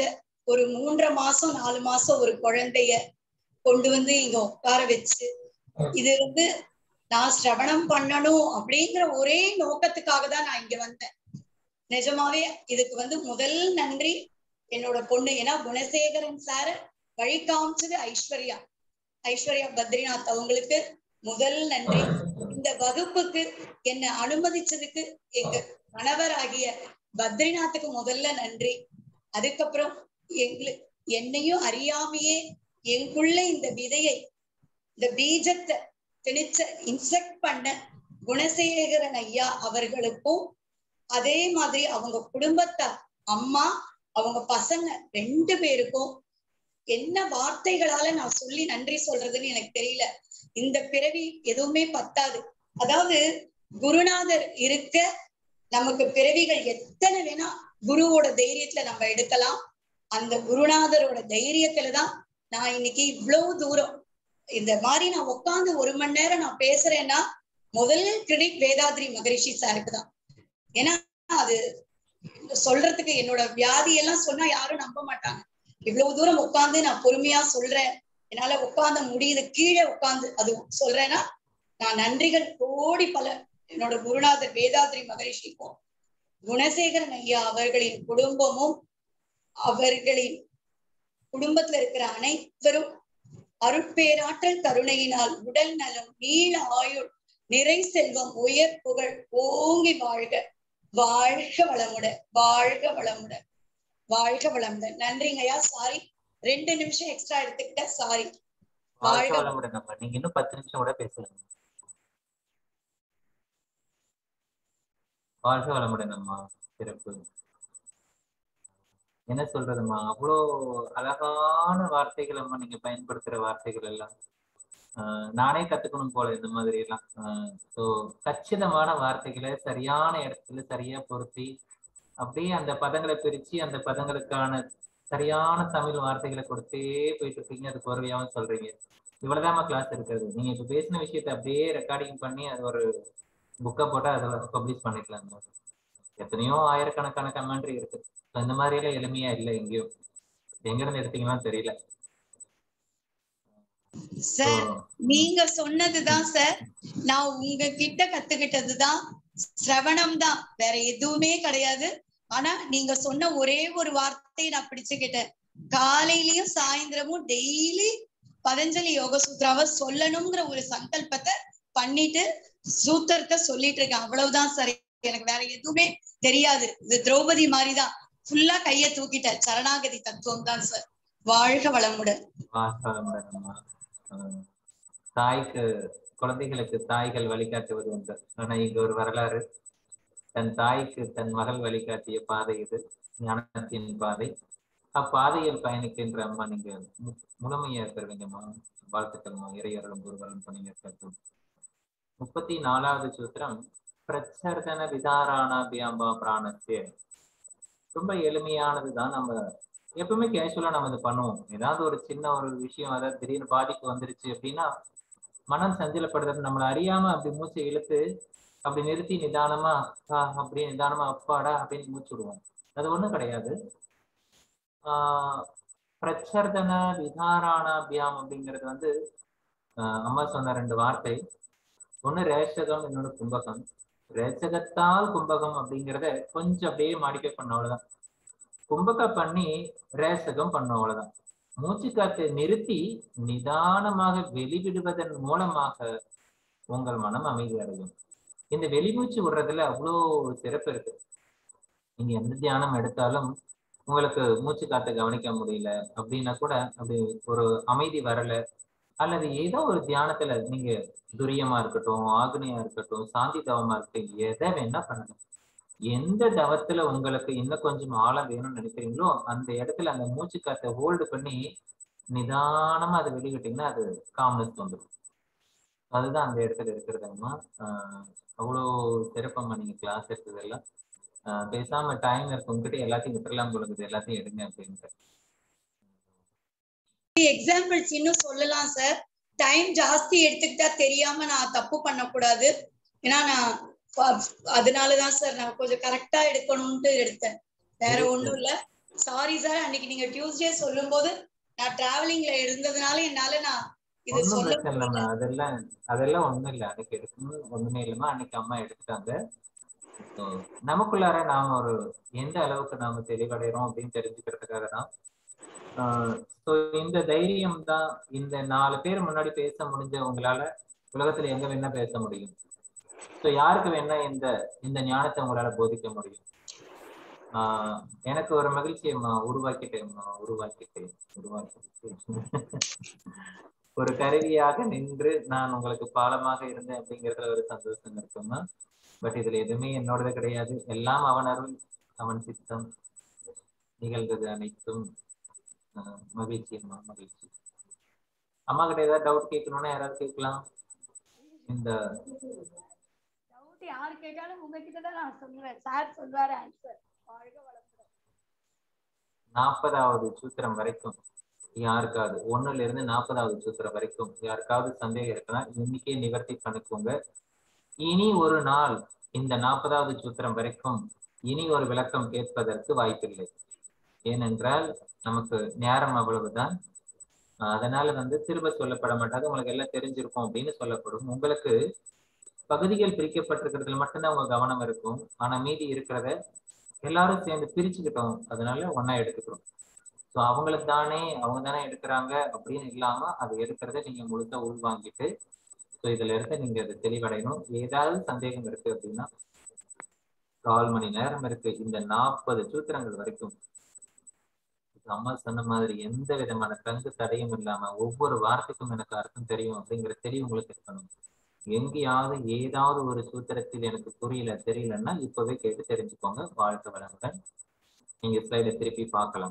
ஒரு 3.5 மாசம் 4 மாசம் ஒரு குழந்தைய கொண்டு வந்து இங்க உட்கார வச்சு இது வந்து நான் சிரவணம் பண்ணணும் அப்படிங்கிற ஒரே நோக்கத்துக்காக தான் நான் இங்க வந்தேன். நிஜமாவே இதுக்கு வந்து முதல் நன்றி என்னோட பொண்ணு. ஏன்னா குணசேகரன் சார் வழி காமிச்சது ஐஸ்வர்யா பத்ரிநாத் அவங்களுக்கு முதல் நன்றி. இந்த வகுப்புக்கு என்னை அனுமதிச்சதுக்கு எங்க கணவராகிய பத்ரிநாத்துக்கு முதல்ல நன்றி. அதுக்கப்புறம் என்னையும் அறியாமையே எங்குள்ள இந்த விதையை, இந்த பீஜத்தை திணிச்ச இன்செக்ட் பண்ண குணசேகரன் ஐயா அவர்களுக்கும், அதே மாதிரி அவங்க குடும்பத்தார், அம்மா, அவங்க பசங்க 2 பேருக்கும் என்ன வார்த்தைகளால நான் சொல்லி நன்றி சொல்றதுன்னு எனக்கு தெரியல. இந்த பிறவி எதுவுமே பத்தாது. அதாவது குருநாதர் இருக்க நமக்கு பிறவிகள் எத்தனை வேணா குருவோட தைரியத்துல நம்ம எடுக்கலாம். அந்த குருநாதரோட தைரியத்துலதான் நான் இன்னைக்கு இவ்வளவு தூரம் இந்த மாதிரி நான் உட்கார்ந்து 1 மணி நேரம் நான் பேசுறேன்னா முதல் கிரெடிட் வேதாத்ரி மகரிஷி சாருக்கு தான். ஏன்னா அது சொல்றதுக்கு என்னோட வியாதி எல்லாம் சொன்னா யாரும் நம்ப மாட்டாங்க. இவ்வளவு தூரம் உட்கார்ந்து நான் பொறுமையா சொல்றேன், என்னால உட்கார்ந்து முடியுது, கீழே உட்கார்ந்து அது சொல்றேன்னா நான் நன்றிகள் கோடி பல என்னோட குருநாதர் வேதாத்ரி மகரிஷிக்கும் குணசேகரன் ஐயா அவர்களின் குடும்பமும் அவர்களின் குடும்பத்துல இருக்கிற அனைவரும் அருட்பேராற்றல் கருணையினால் உடல் நலம், நீள ஆயுள், நிறை செல்வம், உயர் புகழ் ஓங்கி வாழ்க. வாழ்க வளமுடன், வாழ்க வளமுடன், வாழ்க வளமுடன். நன்றிங்கய்யா. சாரி 2 நிமிஷம் எக்ஸ்ட்ரா எடுத்துக்கிட்டேன், சாரி. வாழ்க வளமுடன். நீங்க இன்னும் 10 நிமிஷம் கூட பேசலாம். வாழ்க வளமுடன் அம்மா. சிறப்பு. என்ன சொல்றதும்மா, அவ்வளோ அழகான வார்த்தைகள் அம்மா, நீங்க பயன்படுத்துற வார்த்தைகள் எல்லாம் நானே கத்துக்கணும் போல இந்த மாதிரி எல்லாம். ஸோ கச்சிதமான வார்த்தைகளை சரியான இடத்துல சரியா பொருத்தி அப்படியே அந்த பதங்களை பிரிச்சு அந்த பதங்களுக்கான சரியான தமிழ் வார்த்தைகளை கொடுத்தே போயிட்டு இருக்கீங்க. அது பொறுமையாவும் சொல்றீங்க. இவ்வளவுதாம்மா கிளாஸ் இருக்கிறது. நீங்க இப்ப பேசின விஷயத்த அப்படியே ரெக்கார்டிங் பண்ணி அது ஒரு புக்கை போட்டா அதில் பப்ளிஷ் பண்ணிக்கலாம். எத்தனையோ ஆயிரக்கணக்கான கமெண்ட்ரி இருக்கு. இந்த மாதிரி எல்லாம் எளிமையா இல்லை எங்கேயும். எங்க இருந்து எடுத்தீங்கன்னு தெரியல சார். நீங்க சொன்னதுதான் சார் நான் உங்ககிட்ட கத்துக்கிட்டதுதான். சிரவணம் தான், வேற எதுவுமே கிடையாது. ஆனா நீங்க சொன்ன ஒரே ஒரு வார்த்தையை நான் பிடிச்சுக்கிட்டேன். காலையிலயும் சாயந்தரமும் டெய்லி பதஞ்சலி யோக சூத்ராவை சொல்லணுங்கிற ஒரு சங்கல்பத்தை பண்ணிட்டு சூத்திரத்தை சொல்லிட்டு இருக்கேன். அவ்வளவுதான் சார். எனக்கு வேற எதுவுமே தெரியாது. இது திரௌபதி மாதிரிதான் ஃபுல்லா கைய தூக்கிட்ட சரணாகதி தத்துவம் தான் சார். வாழ்க வளமுடன். தாய்க்கு, குழந்தைகளுக்கு தாய்கள் வழிகாட்டுவது உண்டு. ஆனா இங்க ஒரு வரலாறு. தன் தாய்க்கு தன் மகள் வழிகாட்டிய பாதை இது, ஞானத்தின் பாதை. அப்பாதையில் பயணிக்கின்ற அம்மா நீங்க முழுமையா இருக்கிறீங்கம்மா. வாழ்த்துக்கள்மா. இறையர்களும் குருவரும் பணியற்கும். 34வது சூத்திரம் பிரச்சர்தன விதாராணாபியாம்பா பிராணஸ்ய. ரொம்ப எளிமையானதுதான். நம்ம எப்பவுமே கேஷுவலா நம்ம இது பண்ணுவோம். ஏதாவது ஒரு சின்ன ஒரு விஷயம், அதாவது திடீர்னு பாதிப்பு வந்துருச்சு அப்படின்னா மனம் சஞ்சலப்படுறது. நம்மளை அறியாம அப்படி மூச்சை இழுத்து அப்படி நிறுத்தி நிதானமா அப்படி நிதானமா அப்பாடா அப்படின்னு மூச்சு விடுவோம். அது ஒண்ணும் கிடையாது. பிரச்சர்தன விதாராணாபியாம் அப்படிங்கிறது வந்து அம்மா சொன்ன 2 வார்த்தை. ஒண்ணு ரேஷகம், இன்னொன்னு கும்பகம். ரேச்சகத்தால் கும்பகம் அப்படிங்கிறத கொஞ்சம் அப்படியே மாடிஃபை பண்ண அவ்வளவுதான். கும்பகம் பண்ணி ரேசகம் பண்ண அவ்வளவுதான். மூச்சு காற்றை நிறுத்தி நிதானமாக வெளிவிடுவதன் மூலமாக உங்கள் மனம் அமைதி அடையும். இந்த வெளிமூச்சு விடுறதுல அவ்வளோ சிறப்பு இருக்கு. நீங்க எந்த தியானம் எடுத்தாலும் உங்களுக்கு மூச்சு காற்றை கவனிக்க முடியல அப்படின்னா கூட அப்படி ஒரு அமைதி வரல, அல்லது ஏதோ ஒரு தியானத்துல நீங்க துரியமா இருக்கட்டும், ஆக்னியா இருக்கட்டும், சாந்தி தவமா இருக்கட்டும், எதை வேணா பண்ணுங்க. எந்த தவத்துல உங்களுக்கு இன்னும் கொஞ்சம் ஆழம் வேணும்னு நினைக்கிறீங்களோ அந்த இடத்துல அந்த மூச்சு காற்றை ஹோல்டு பண்ணி நிதானமா அதை வெளிவிட்டீங்கன்னா அது காம்னஸ் வந்துடும். அதுதான் அந்த இடத்துல இருக்கிறதுமா. அவ்வளோ சிறப்பம்மா நீங்க கிளாஸ் எடுத்ததெல்லாம். பேசாம டைம் இருக்கு உங்ககிட்ட, எல்லாத்தையும் விட்டுறலாம் கொடுக்குது, எல்லாத்தையும் எடுங்க அப்படின்ட்டு. எக்ஸாம்பிள்ஸ் இன்னும் சொல்லலாம் சார். டைம் ஜாஸ்தி எடுத்துக்கிட்டா தெரியாம நான் தப்பு பண்ணக்கூடாது. ஏன்னா நான் அதனாலதான் சார் நான் கொஞ்சம் கரெக்டா எடுக்கணும்ட்டு எடுத்தேன், வேற ஒண்ணும் இல்ல. சாரி சார், அன்னைக்கு நீங்க டியூஸ்டே சொல்லும் போது நான் டிராவலிங்ல இருந்ததுனால என்னால நான் இது ஒன்றும் சொல்ல பிரச்சனை இல்லைம்மா. அதெல்லாம் ஒண்ணும் இல்லை. அன்னைக்கு எடுக்கணும் ஒண்ணுமே இல்லைம்மா. அன்னைக்கு அம்மா எடுத்துட்டாங்க. ஸோ நமக்குள்ளார நாம எந்த அளவுக்கு நாம தெளிவடைகிறோம் அப்படின்னு தெரிஞ்சுக்கிறதுக்காக தான். ஸோ இந்த தைரியம் தான். இந்த 4 பேர் முன்னாடி பேச முடிஞ்ச உங்களால உலகத்துல எங்க வேணா பேச முடியும். ஸோ யாருக்கு வேணா இந்த இந்த ஞானத்தை உங்களால போதிக்க முடியும். எனக்கு ஒரு மகிழ்ச்சியம்மா, உருவாக்கிட்டேன். ஒரு கருவியாக நின்று நான் உங்களுக்கு பாலமாக இருந்தேன் அப்படிங்கிறதுல ஒரு சந்தோஷம் இருக்குமா. பட் இதுல எதுவுமே என்னோடது கிடையாது. எல்லாம் அவன் அருள், அவன் சித்தம், நிகழ்ந்தது அனைத்தும். மகிழ்ச்சி அம்மா, மகிழ்ச்சி. அம்மா கிட்ட ஏதாவது டவுட் கேட்கணும்னா யாராவது கேட்கலாம். இந்த டவுட் யாரு கேட்டாலும் உங்ககிட்ட தான் நான் சொல்லுவேன். சார் சொல்வாரு ஆன்சர். வாழ்க வளமுடன். 40வது சூத்திரம் வரைக்கும் யாருக்காவது 1ல இருந்து 40வது சூத்திரம் வரைக்கும் யாருக்காவது சந்தேகம் இருக்குன்னா இன்னைக்கே நிவர்த்தி பண்ணிக்கோங்க. இனி ஒரு நாள் இந்த 40வது சூத்திரம் வரைக்கும் இனி ஒரு விளக்கம் கேட்பதற்கு வாய்ப்பில்லை. ஏனென்றால் நமக்கு நேரம் அவ்வளவுதான். அதனால திரும்ப சொல்லப்பட மாட்டாது. உங்களுக்கு எல்லாம் தெரிஞ்சிருக்கும் அப்படின்னு சொல்லப்படும். உங்களுக்கு பகுதிகள் பிரிக்கப்பட்டிருக்கிறதுல மட்டும்தான் உங்க கவனம் இருக்கும். ஆனா மீதி இருக்கிறத எல்லாரும் சேர்ந்து பிரிச்சுக்கிட்டோம். அதனால ஒன்னா எடுத்துக்கிறோம். ஸோ அவங்க தானே எடுக்கிறாங்க அப்படின்னு இல்லாம அது எடுக்கிறத நீங்க முழுக்க உள்வாங்கிட்டு ஸோ இதுல இருந்து நீங்க அதை தெளிவடையணும். ஏதாவது சந்தேகம் இருக்கு அப்படின்னா 1/4 மணி நேரம் இருக்கு. இந்த 40 சூத்திரங்கள் வரைக்கும் அம்மா சொன்ன மாதிரி எந்த விதமான தங்கு தடையும் இல்லாம ஒவ்வொரு வார்த்தைக்கும் எனக்கு அர்த்தம் தெரியும் அப்படிங்கிற தெளிவு உங்களுக்கு இருக்கணும். எங்கேயாவது ஏதாவது ஒரு சூத்திரத்தில் எனக்கு தெரியலன்னா இப்பவே கேட்டு தெரிஞ்சுக்கோங்க. வாழ்க வளமுடன். நீங்க ஸ்லைட திருப்பி பார்க்கலாம்.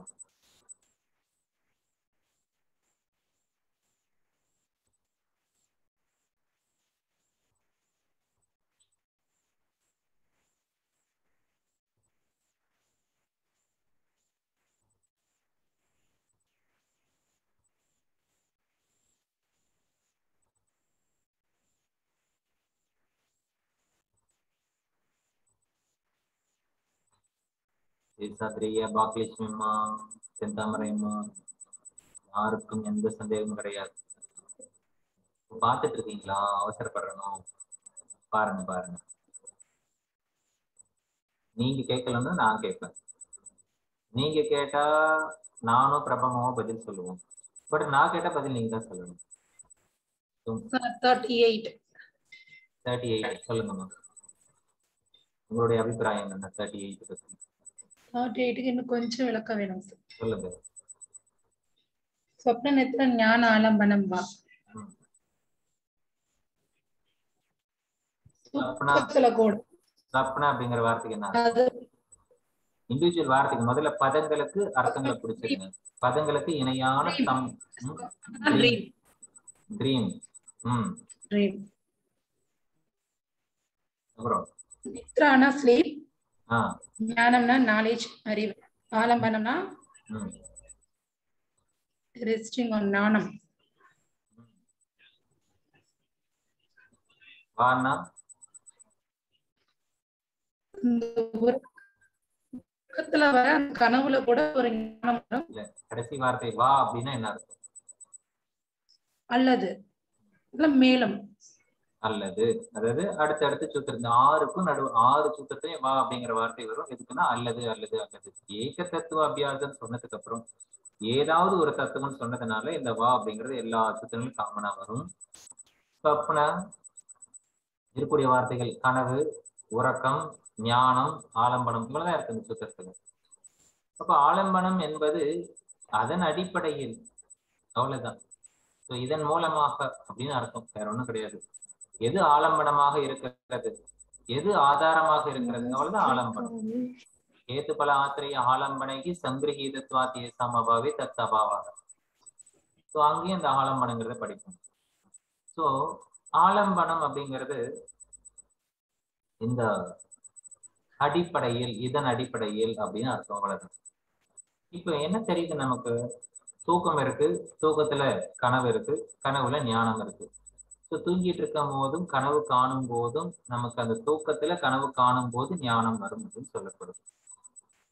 பாக்கியலட்சுமி அம்மா, செந்தாமரை அம்மா, யாருக்கும் எந்த சந்தேகமும் கிடையாது. பார்த்துட்டு இருக்கீங்களா? அவசரப்படணும். பாருங்க. நீங்க கேட்கலன்னா நான் கேட்பேன். நீங்க கேட்டா நானும் பிரபமாவோ பதில் சொல்லுவோம். பட் நான் கேட்ட பதில் நீங்க தான் சொல்லணும். 38 சொல்லுங்கம்மா. உங்களுடைய அபிப்பிராயம் என்ன 38 பத்தி? 38க்கு இன்னும் கொஞ்சம் விளக்கம் வேணும். சொல்லுங்க. சொப்ன நேத்திர ஞான ஆலம்பனம் வா. சப்னா அப்படிங்கிற வார்த்தைக்கு என்ன? இண்டிவிஜுவல் வார்த்தைக்கு முதல்ல பதங்களுக்கு அர்த்தங்களை பிடிச்சிருங்க. பதங்களுக்கு இணையான ட்ரீம். அப்புறம் நித்ரானா ஸ்லீப், ஞானம்னா நாலேஜ், அறிவு, ஆலம்பனம்னா ரெஸ்டிங் ஆன் ஞானம். வான்னா வர கனவுல கூட ஒரு ஞானம் வரும். கடைசி வார்த்தை வா அப்படின்னா என்ன அர்த்தம்? அல்லது மேலும் அல்லது, அதாவது அடுத்தடுத்து சூத்திரம் 6க்கும் நடுவு 6 சூத்திரத்தையும் வா அப்படிங்கிற வார்த்தை வரும். எதுக்குன்னா அல்லது. ஏக தத்துவ அபியாசம் சொன்னதுக்கு அப்புறம் ஏதாவது ஒரு தத்துவம் சொன்னதுனால இந்த வா அப்படிங்கிறது எல்லா சூத்திரங்களும் காமனா வரும். சொப்னா இருக்கக்கூடிய வார்த்தைகள் கனவு, உறக்கம், ஞானம், ஆலம்பனம் இவ்வளவுதான் இருக்கு இந்த சூத்திரத்துல. அப்ப ஆலம்பனம் என்பது அதன் அடிப்படையில், அவ்வளவுதான். இதன் மூலமாக அப்படின்னு அர்த்தம், வேற ஒண்ணும் கிடையாது. எது ஆலம்பனமாக இருக்கிறது, எது ஆதாரமாக இருக்கிறது, அவ்வளவுதான் ஆலம்பனம். ஏதுபல ஆத்திரைய ஆலம்பனைக்கு சங்கிரகீதத்வாத்திய சமபாவே தத்தபாவாக. ஸோ அங்கேயும் இந்த ஆலம்பனங்கிறத படிப்போம். ஸோ ஆலம்பனம் அப்படிங்கிறது இந்த அடிப்படையில், இதன் அடிப்படையில் அப்படின்னு அர்த்தம். அவ்வளவு. இப்ப என்ன தெரியுது நமக்கு? தூக்கம் இருக்கு, தூக்கத்துல கனவு இருக்கு, கனவுல ஞானம் இருக்கு. ஸோ தூங்கிட்டு இருக்கும் போதும் கனவு காணும் போதும் நமக்கு அந்த தூக்கத்துல கனவு காணும் போது ஞானம் வரும் அப்படின்னு சொல்லப்படும்.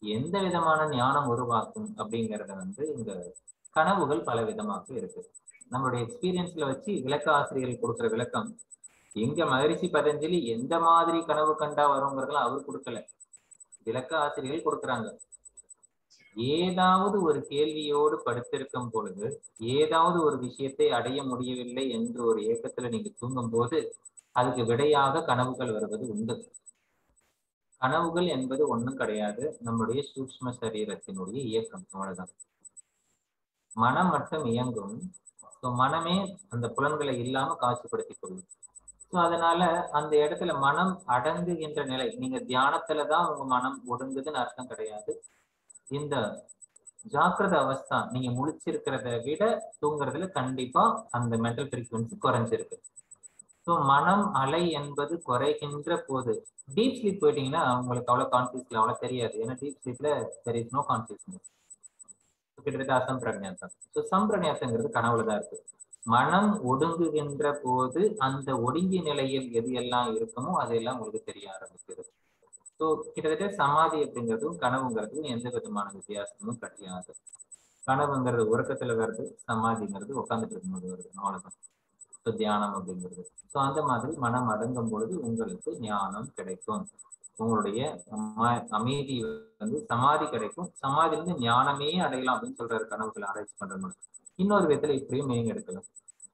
எந்த விதமான ஞானம் உருவாக்கும் அப்படிங்கறத வந்து இந்த கனவுகள் பல விதமாக இருக்கு. நம்மளுடைய எக்ஸ்பீரியன்ஸ்ல வச்சு விளக்க ஆசிரியர்கள் கொடுக்குற விளக்கம், எங்க மகரிஷி பதஞ்சலி எந்த மாதிரி கனவு கண்டா வருங்கிறதெல்லாம் அவர் கொடுக்கல, விளக்க ஆசிரியர்கள் கொடுக்குறாங்க. ஏதாவது ஒரு கேள்வியோடு படுத்திருக்கும் பொழுது, ஏதாவது ஒரு விஷயத்தை அடைய முடியவில்லை என்று ஒரு ஏக்கத்துல நீங்க தூங்கும் போது அதுக்கு விடையாக கனவுகள் வருவது உண்டு. கனவுகள் என்பது ஒண்ணும் கிடையாது, நம்முடைய சூக்ஷ்ம சரீரத்தினுடைய இயக்கம், அவ்வளவுதான். மனம் மட்டும் இயங்கும். மனமே அந்த புலன்களை இல்லாம காட்சிப்படுத்திக் கொள்ளும். அதனால அந்த இடத்துல மனம் அடங்குகின்ற நிலை, நீங்க தியானத்துலதான் உங்க மனம் ஒடுங்குதுன்னு அர்த்தம் கிடையாது. இந்த ஜாக்கிரத அவஸ்தா நீங்க முழிச்சிருக்கிறத விட தூங்குறதுல கண்டிப்பா அந்த மென்டல் ஃப்ரீக்வன்சி குறைஞ்சிருக்கு. ஸோ மனம் அலை என்பது குறைகின்ற போது, டீப் ஸ்லீப் போயிட்டீங்கன்னா உங்களுக்கு அவ்வளவு கான்சியஸ்ல அவ்வளவு தெரியாது. ஏன்னா டீப் ஸ்லீப்ல தெர் இஸ் நோ கான்சியஸ்னஸ், கிட்டத்தட்ட அசம்பிரஞாத்தம். ஸோ சம்பிரஞாத்தங்கிறது கனவுலதான் இருக்கு. மனம் ஒடுங்குகின்ற போது அந்த ஒடுங்கிய நிலையில் எது எல்லாம் இருக்குமோ அதெல்லாம் உங்களுக்கு தெரிய ஆரம்பிக்கிறது. ஸோ கிட்டத்தட்ட சமாதி அப்படிங்கிறதும் கனவுங்கிறதும் எந்த விதமான வித்தியாசமும் கிடையாது. கனவுங்கிறது உறக்கத்துல வருது, சமாதிங்கிறது உட்காந்துட்டு இருக்கும்போது வருது, அவ்வளவுதான். ஸோ தியானம் அப்படிங்கிறது. ஸோ அந்த மாதிரி மனம் அடங்கும் பொழுது உங்களுக்கு ஞானம் கிடைக்கும். உங்களுடைய அமைதி வந்து சமாதி கிடைக்கும். சமாதியிலிருந்து ஞானமே அடையலாம் அப்படின்னு சொல்றாரு கனவுகளை ஆராய்ச்சி பண்றது. இன்னொரு விதத்துல இப்படியும் மேம்படுத்தலாம்.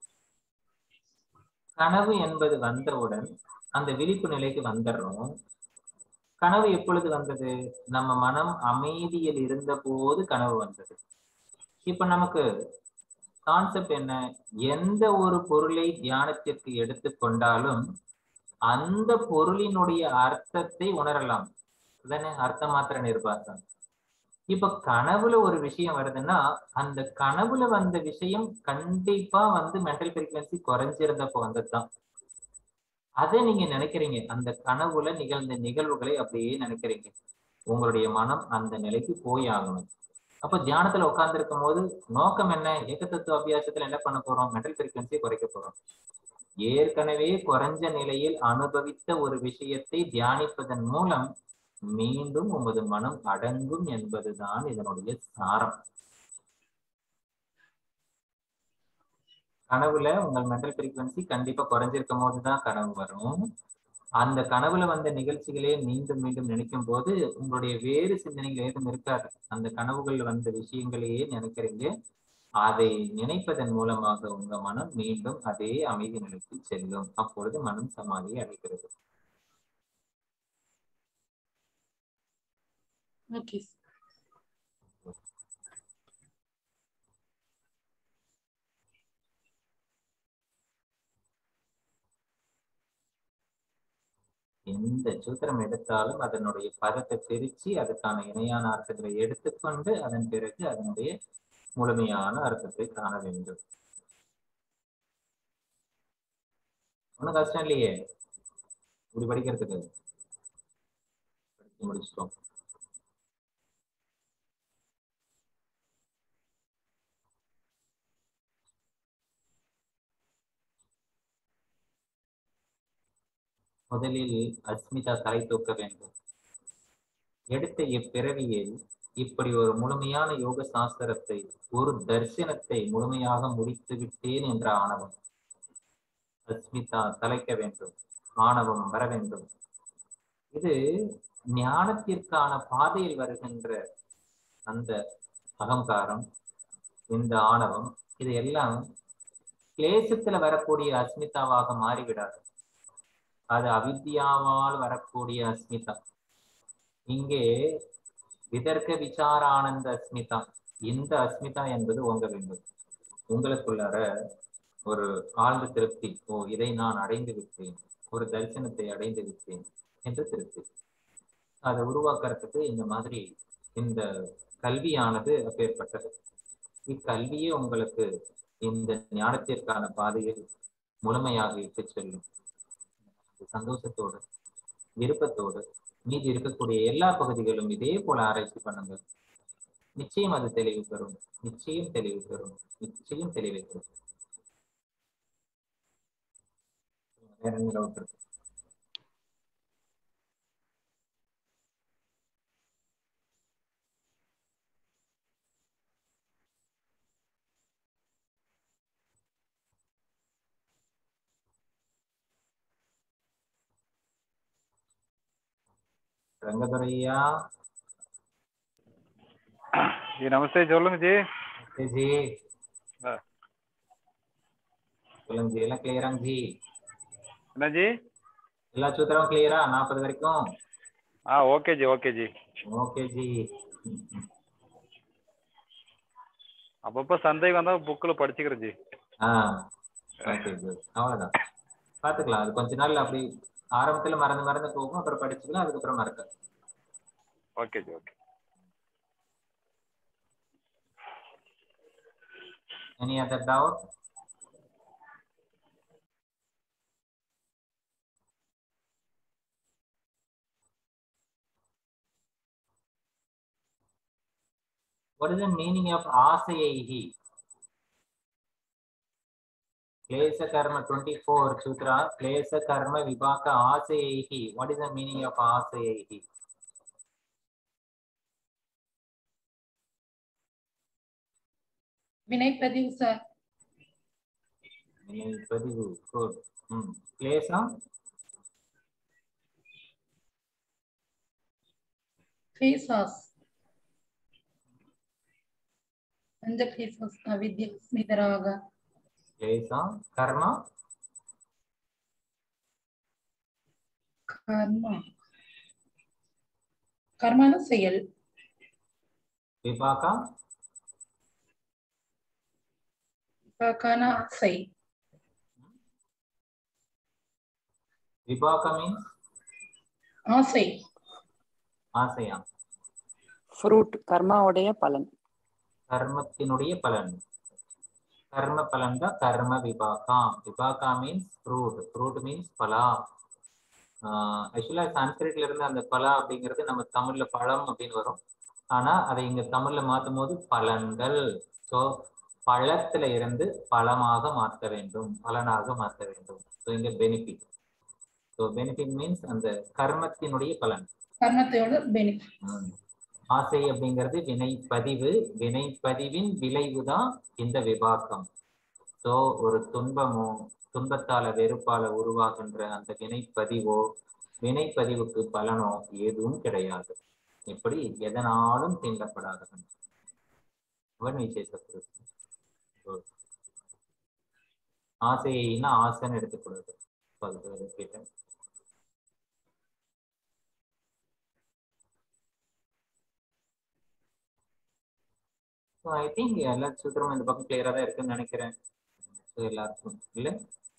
கனவு என்பது வந்தவுடன் அந்த விழிப்பு நிலைக்கு வந்துடுறோம். கனவு எப்பொழுது வந்தது? நம்ம மனம் அமைதியில் இருந்த போது கனவு வந்தது. இப்ப நமக்கு கான்செப்ட் என்ன? எந்த ஒரு பொருளை தியானத்திற்கு எடுத்துக்கொண்டாலும் அந்த பொருளினுடைய அர்த்தத்தை உணரலாம். அர்த்த மாத்திர நிர்பாசம். இப்ப கனவுல ஒரு விஷயம் வருதுன்னா அந்த கனவுல வந்த விஷயம் கண்டிப்பா வந்து மென்டல் ஃப்ரீக்வன்சி குறைஞ்சிருந்தப்போ வந்ததுதான். அதை நீங்க நினைக்கிறீங்க, அந்த கனவுல நிகழ்ந்த நிகழ்வுகளை அப்படியே நினைக்கிறீங்க. உங்களுடைய மனம் அந்த நிலைக்கு போய் ஆகணும். அப்ப தியானத்துல உட்கார்ந்து இருக்கும் போது நோக்கம் என்ன? ஏக தத்துவ அபியாசத்துல என்ன பண்ண போறோம்? மென்டல் ஃப்ரீக்வன்சியை குறைக்க போறோம். ஏற்கனவே குறைஞ்ச நிலையில் அனுபவித்த ஒரு விஷயத்தை தியானிப்பதன் மூலம் மீண்டும் உமது மனம் அடங்கும் என்பதுதான் இதனுடைய சாரம். கனவுல உங்கள் மென்டல் ஃப்ரீக்வன்சி கண்டிப்பா குறைஞ்சிருக்கும் போதுதான் கனவு வரும். அந்த கனவுல வந்த நிகழ்ச்சிகளே மீண்டும் மீண்டும் நினைக்கும் போது உங்களுடைய வேறு சிந்தனைகள் ஏதும் இருக்காது. அந்த கனவுகள் வந்த விஷயங்களையே நினைக்கிறீங்க. அதை நினைப்பதன் மூலமாக உங்க மனம் மீண்டும் அதே அமைதி நிலைக்கு செல்லும். அப்பொழுது மனம் சமாதியை அடைகிறது. ஓகே. எந்த சூத்திரம் எடுத்தாலும் அதனுடைய பதத்தை பிரிச்சு அதுக்கான இணையான அர்த்தங்களை எடுத்துக்கொண்டு அதன் பிறகு அதனுடைய முழுமையான அர்த்தத்தை காண வேண்டும். ஒன்னும் கஷ்டம் இல்லையே இப்படி படிக்கிறதுக்கு. படிச்சு முடிச்சிட்டோம். முதலில் அஸ்மிதா தலை தூக்க வேண்டும். எடுத்த இப்பிறவியில் இப்படி ஒரு முழுமையான யோக சாஸ்திரத்தை, ஒரு தரிசனத்தை முழுமையாக முடித்து விட்டேன் என்ற ஆணவம். அஸ்மிதா தலைக்க வேண்டும், ஆணவம் வர வேண்டும். இது ஞானத்திற்கான பாதையில் வருகின்ற அந்த அகங்காரம், இந்த ஆணவம், இது எல்லாம் கிளேசத்துல வரக்கூடிய அஸ்மிதாவாக மாறிவிடாது. அது அவித்யாவால் வரக்கூடிய அஸ்மிதா. இங்கே விதர்க்க விசாரானந்த அஸ்மிதா, இந்த அஸ்மிதா என்பது ஓங்க வேண்டும். உங்களுக்குள்ளார ஒரு ஆழ்ந்த திருப்தி, ஓ இதை நான் அடைந்து விட்டேன், ஒரு தரிசனத்தை அடைந்து விட்டேன் என்று திருப்தி. அதை உருவாக்குறதுக்கு இந்த மாதிரி இந்த கல்வியானது அப்பேற்பட்டது. இக்கல்வியே உங்களுக்கு இந்த ஞானத்திற்கான பாதையில் முழுமையாக இட்டு செல்லும். சந்தோஷத்தோடு விருப்பத்தோடு மீதி இருக்கக்கூடிய எல்லா பகுதிகளும் இதே போல ஆராய்ச்சி பண்ணுங்க. நிச்சயம் அது தெளிவு பெறும், நிச்சயம் தெளிவு பெறும், நிச்சயம் தெளிவை பெறும். வேற என்ன டவுட் இருக்கு? रंगदुरैया जी नमस्ते சொல்லுங்க जी जी சொல்லுங்க जी எல்லாம் கிளியராங்க जी என்ன जी எல்லா சூத்திரம் கிளியரா 40 வரைக்கும் ஓகே जी ஓகே जी ஓகே जी அப்பப்ப சந்தேகம் வந்தா புக்ல படிச்சுக்கிறேன் जी ஓகே குட் அவ்வளவுதான் பாத்துக்கலாம் அது கொஞ்ச நாள் அப்படி ஆரம்பத்துல மறந்து மறந்து போகும் அப்புறம் படிச்சுக்கலாம் அதுக்கப்புறம் மறக்காது ஓகே जी okay Any other doubt? What is the meaning of asayaihi? Klesa karma 24 sutra. Klesa karma vibhaka asayaihi. What is the meaning of asayaihi? வினைப்பதிவு சார். வினைப்பதிவு. Good. Klesa? Klesas. पंच क्लेशस अविद्या स्मितराग. Klesa. Karma? कर्मा. कर्माना செயல். Vibhaka? Vibhakana ஆசை. Vibhaka means? ஆசை. ஆசையா? Fruit. कर्मा उடைய பலன். கர்மத்தினுடைய பலன். कर्म பலன் தான் கர்ம விபாகா. விபாகா மீன்ஸ் ஃப்ரூட். ஃப்ரூட் மீன்ஸ் பலா. ஆக்சுவலா சான்ஸ்கிரிட்ல இருந்து அந்த பலா அப்படிங்கிறது நம்ம தமிழ்ல பழம் அப்படின்னு வரும். ஆனா அதை இங்க தமிழ்ல மாற்றும் போது பலன்கள். ஸோ பழத்துல இருந்து பழமாக மாற்ற வேண்டும், பலனாக மாற்ற வேண்டும். ஸோ இங்க பெனிஃபிட். ஸோ பெனிஃபிட் மீன்ஸ் அந்த கர்மத்தினுடைய பலன். கர்மத்தோட பெனிஃபிட். ஆசை அப்படிங்கிறது வினைப்பதிவு. வினைப்பதிவின் விளைவுதான் இந்த விபாக்கம். ஸோ ஒரு துன்பமோ துன்பத்தால வெறுப்பால உருவாகின்ற அந்த வினைப்பதிவோ வினைப்பதிவுக்கு பலனோ எதுவும் கிடையாது. இப்படி எதனாலும் தீண்டப்படாதவன் அவன் விசேஷப்படுது. ஆசையின்னா ஆசைன்னு எடுத்துக்கூடாது. கேட்டேன். ஐ திங்க் எல்லா சூத்திரமும் இந்த பக்கம் கிளியரா தான் இருக்குன்னு நினைக்கிறேன் எல்லாருக்கும். இல்ல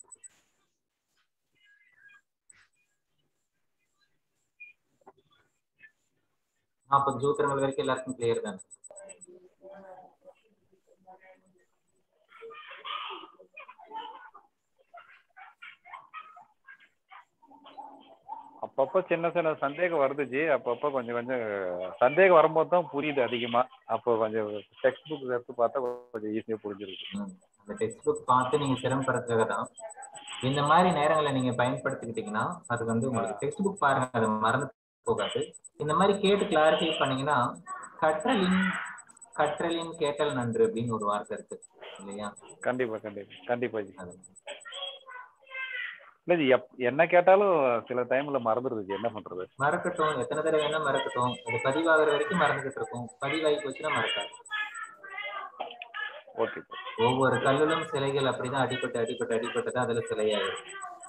40 சூத்திரங்கள் வரைக்கும் எல்லாருக்கும் கிளியர் தானே? அப்பப்ப சின்ன சின்ன சந்தேகம் வருது ஜி. அப்பப்ப கொஞ்சம் கொஞ்சம் சந்தேகம் வரும்போது தான் புரியுது அதிகமா. அப்போ கொஞ்சம் டெக்ஸ்ட் புக் எடுத்து பார்த்தா கொஞ்சம் ஈஸியா புரிஞ்சிருக்கு. அந்த டெக்ஸ்ட் புக் பார்த்து நீங்க சிரமப்படுறதுக்காக தான். இந்த மாதிரி நேரங்களை நீங்க பயன்படுத்திக்கிட்டீங்கன்னா அது வந்து உங்களுக்கு டெக்ஸ்ட் புக் பாருங்க, அது மறந்து போகாது. இந்த மாதிரி கேட்டு கிளாரிஃபை பண்ணீங்கன்னா கற்றலின் கேட்டல் நன்று அப்படின்னு ஒரு வார்த்தை இருக்கு இல்லையா? கண்டிப்பா கண்டிப்பா கண்டிப்பா ஜி. இல்ல ஜி என்ன கேட்டாலும் சில டைம்ல மறந்துடுது. என்ன பண்றது? மறக்கட்டும், எத்தனை தடவை வேணா மறக்கட்டும். அது பதிவாகிற வரைக்கும் மறந்துகிட்டு இருக்கும். பதிவாகி போச்சுன்னா மறக்காது. ஓகே. ஒவ்வொரு கல்லிலும் சிலைகள் அப்படிதான் அடிபட்டு அடிபட்டு அடிபட்டு தான் அதுல சிலையாயிரும்.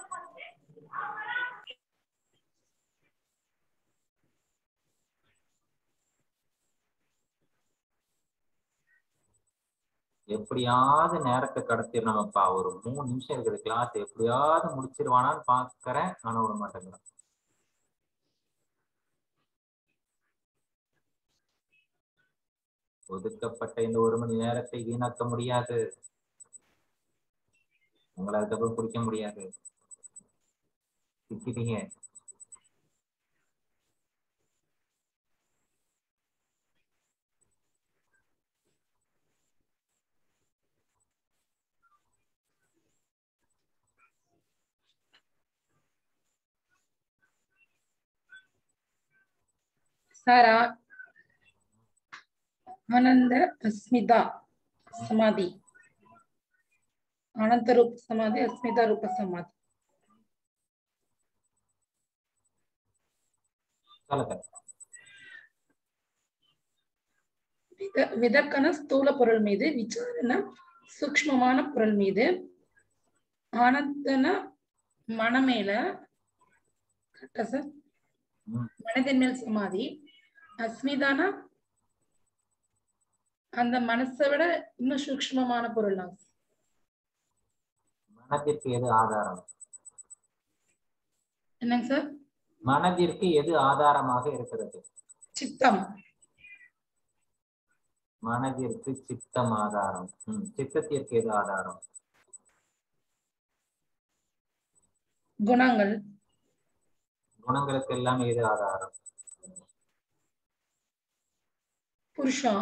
எப்படியாவது நேரத்தை கடத்திடணும்ப்பா. ஒரு 3 நிமிஷம் இருக்குது கிளாஸ், எப்படியாவது முடிச்சிருவானான்னு பாக்குறேன். ஆனா விட மாட்டேங்கிறேன். ஒதுக்கப்பட்ட இந்த 1 மணி நேரத்தை வீணாக்க முடியாது. உங்களை அதுக்கப்புறம் பிடிக்க முடியாது. திக்கிட்டீங்க. सारा आनंद अस्मिता समाधि. अनंत रूप समाधि, अस्मिता रूप समाधि. சொல்லுங்க. விதக்கன ஸ்தூல பொருள் மீது, விசாரண சூக்ஷ்மமான பொருள் மீது, ஆனந்தன மனமேல சார், மனதின் மேல் சமாதி, அஸ்மிதான அந்த மனசை விட இன்னும் சூக்ஷ்மமான பொருள். மனதிற்கு எது ஆதாரம்? என்னங்க சார்? மனதிற்கு எது ஆதாரமாக இருக்கிறது? சித்தம். மனதிற்கு சித்தம் ஆதாரம். சித்தத்திற்கு எது ஆதாரம்? குணங்கள். குணங்களுக்கு எல்லாம் எது ஆதாரம்? புருஷா.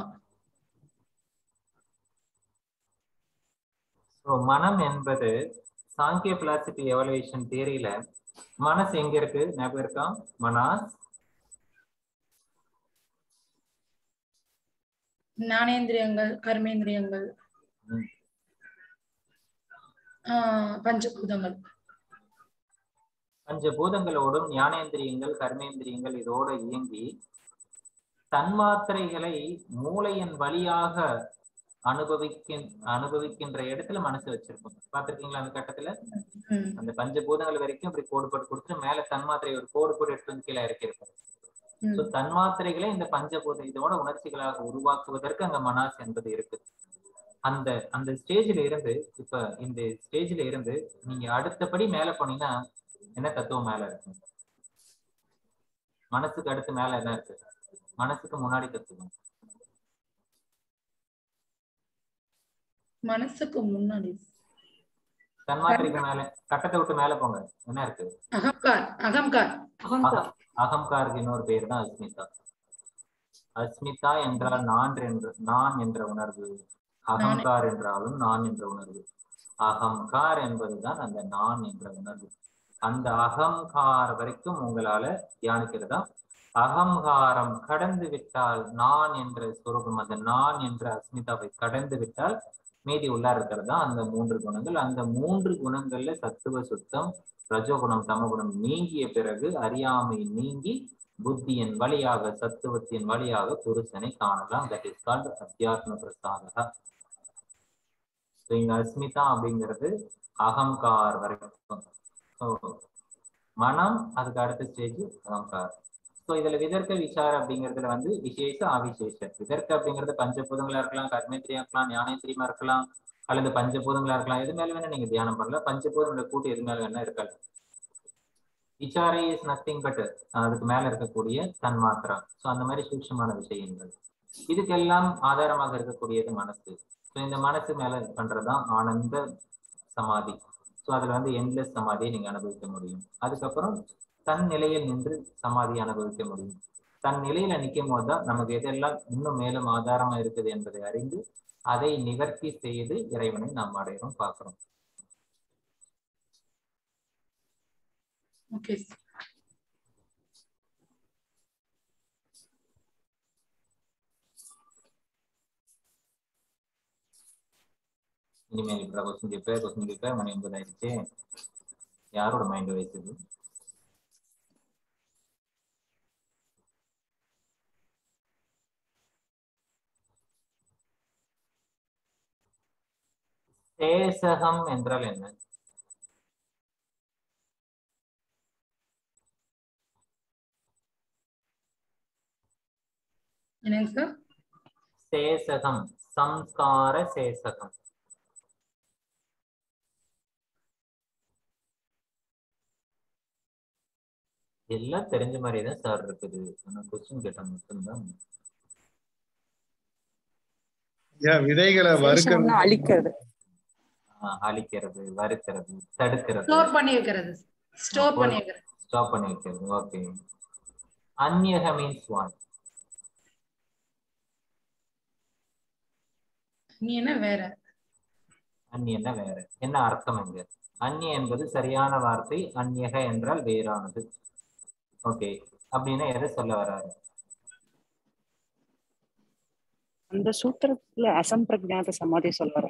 மனம் என்பது சாங்கிய பிலாசபி எவல்யூஷன் தியரியில மனசு எங்க இருக்கு? ஞாபகம் இருக்கா? மனஸ் ஞானேந்திரியங்கள், கர்மேந்திரியங்கள், பஞ்சபூதங்கள். பஞ்சபூதங்களோடும் ஞானேந்திரியங்கள், கர்மேந்திரியங்கள் இதோட இயங்கி தன்மாத்திரைகளை மூளையின் வழியாக அனுபவிக்கின்ற இடத்துல மனசு வச்சிருக்கும். பாத்திருக்கீங்களா அந்த கட்டத்துல? அந்த பஞ்சபூதங்கள் வரைக்கும் இப்படி கோடு போட்டு கொடுத்து மேல தன்மாத்திரை ஒரு கோடு போட்டு எடுத்து வந்து கீழே இறக்கியிருக்கும். தன்மாத்திரைகளை இந்த பஞ்சபூத இதோட உணர்ச்சிகளாக உருவாக்குவதற்கு அங்க மனாஸ் என்பது இருக்கு. அந்த ஸ்டேஜ்ல இருந்து இப்ப இந்த ஸ்டேஜ்ல இருந்து நீங்க அடுத்தபடி மேல போனீங்கன்னா என்ன தத்துவம் மேல இருக்கு? மனசுக்கு அடுத்து மேல என்ன இருக்கு? மனசுக்கு முன்னாடி தத்துவம். மனசுக்கு முன்னாடி தன்மாத்திரைக்கு மேல கட்டத்தை விட்டு மேல போங்க. என்ன இருக்கு? அகங்கார். அகங்கார். அகங்காருக்கு இன்னொரு பேர் தான் அஸ்மிதா. அஸ்மிதா என்றால் நான் என்ற உணர்வு. அகங்கார் என்றாலும் நான் என்ற உணர்வு. அகங்கார் என்பதுதான் அந்த நான் என்ற உணர்வு. அந்த அகங்கார் வரைக்கும் உங்களால தியானிக்கிறதா? அகங்காரம் கடந்து விட்டால் நான் என்ற சொரூபம், அந்த நான் என்ற அஸ்மிதாவை கடந்து விட்டால் மீதி உள்ளார் இருக்கிறதா அந்த 3 குணங்கள். அந்த 3 குணங்கள்ல சத்துவ சுத்தம், ரஜோகுணம், தமகுணம் நீங்கிய பிறகு அறியாமை நீங்கி புத்தியின் வழியாக, சத்துவத்தின் வழியாக புருஷனை காணலாம். தட் இஸ் கால்ட் அத்தியாத்ம பிரசாதா. இங்க அஸ்மிதா அப்படிங்கிறது அகங்கார் வரைக்கும். மனம் அதுக்கு அடுத்த ஸ்டேஜ் அகங்கார். இதுல விதர்க்க விசார அப்படிங்கிறதுல வந்து விசேஷ அவிசேஷ. விதர்க்க அப்படிங்கிறது பஞ்சபூதங்களா இருக்கலாம், கர்மேந்திரியா இருக்கலாம், ஞானேந்திரியமா இருக்கலாம், அல்லது பஞ்சபூதங்களா இருக்கலாம். எது மேல வேணா நீங்க தியானம் பண்ணலாம். பஞ்சபூதங்களோட கூட்டு எது மேல வேணா இருக்கலாம். விசார இஸ் நத்திங் பட் அதுக்கு மேல இருக்கக்கூடிய தன்மாத்திரா. அந்த மாதிரி சூட்சமான விஷயங்கள். இதுக்கெல்லாம் ஆதாரமாக இருக்கக்கூடியது மனசு. இந்த மனசு மேல பண்றதுதான் ஆனந்த சமாதி. அதுல வந்து எண்ட்லெஸ் சமாதியை நீங்க அனுபவிக்க முடியும். அதுக்கப்புறம் தன் நிலையில் நின்று சமாதியை அனுபவிக்க முடியும். தன் நிலையில நிற்கும் போதுதான் நமக்கு எதெல்லாம் இன்னும் மேலும் ஆதாரமா இருக்குது என்பதை அறிந்து அதை நிவர்த்தி செய்து இறைவனை நாம் அடையவும் பார்க்கிறோம். இனிமேல் இப்ப கொஸ்டின் கேட்ப மணி 9 ஆயிடுச்சு. யாரோட மைண்ட் வைக்குது? சேசகம் என்றால் என்ன? சேசகம், சம்ஸ்கார சேசகம். எல்லாம் தெரிஞ்ச மாதிரிதான் சார் இருக்குது. ஆனா கொஸ்டின் கேட்டா மட்டும்தான். விதைகளை அழிக்கிறது, அழிக்கிறது, வறுக்கிறது, தடுக்கிறது, ஸ்டோர் பண்ணி வைக்கிறது. ஓகே. அந்யக மீன்ஸ் வாட்? அந்நியன வேற. அந்நியன வேற. என்ன அர்த்தம் எங்க? அந்நிய என்பது சரியான வார்த்தை. அந்யக என்றால் வேறானது. ஓகே, அப்படின்னா எதை சொல்ல வர்றாரு? அந்த சூத்திரத்துல அசம்பிரஜாத சமாதி சொல்றாரு.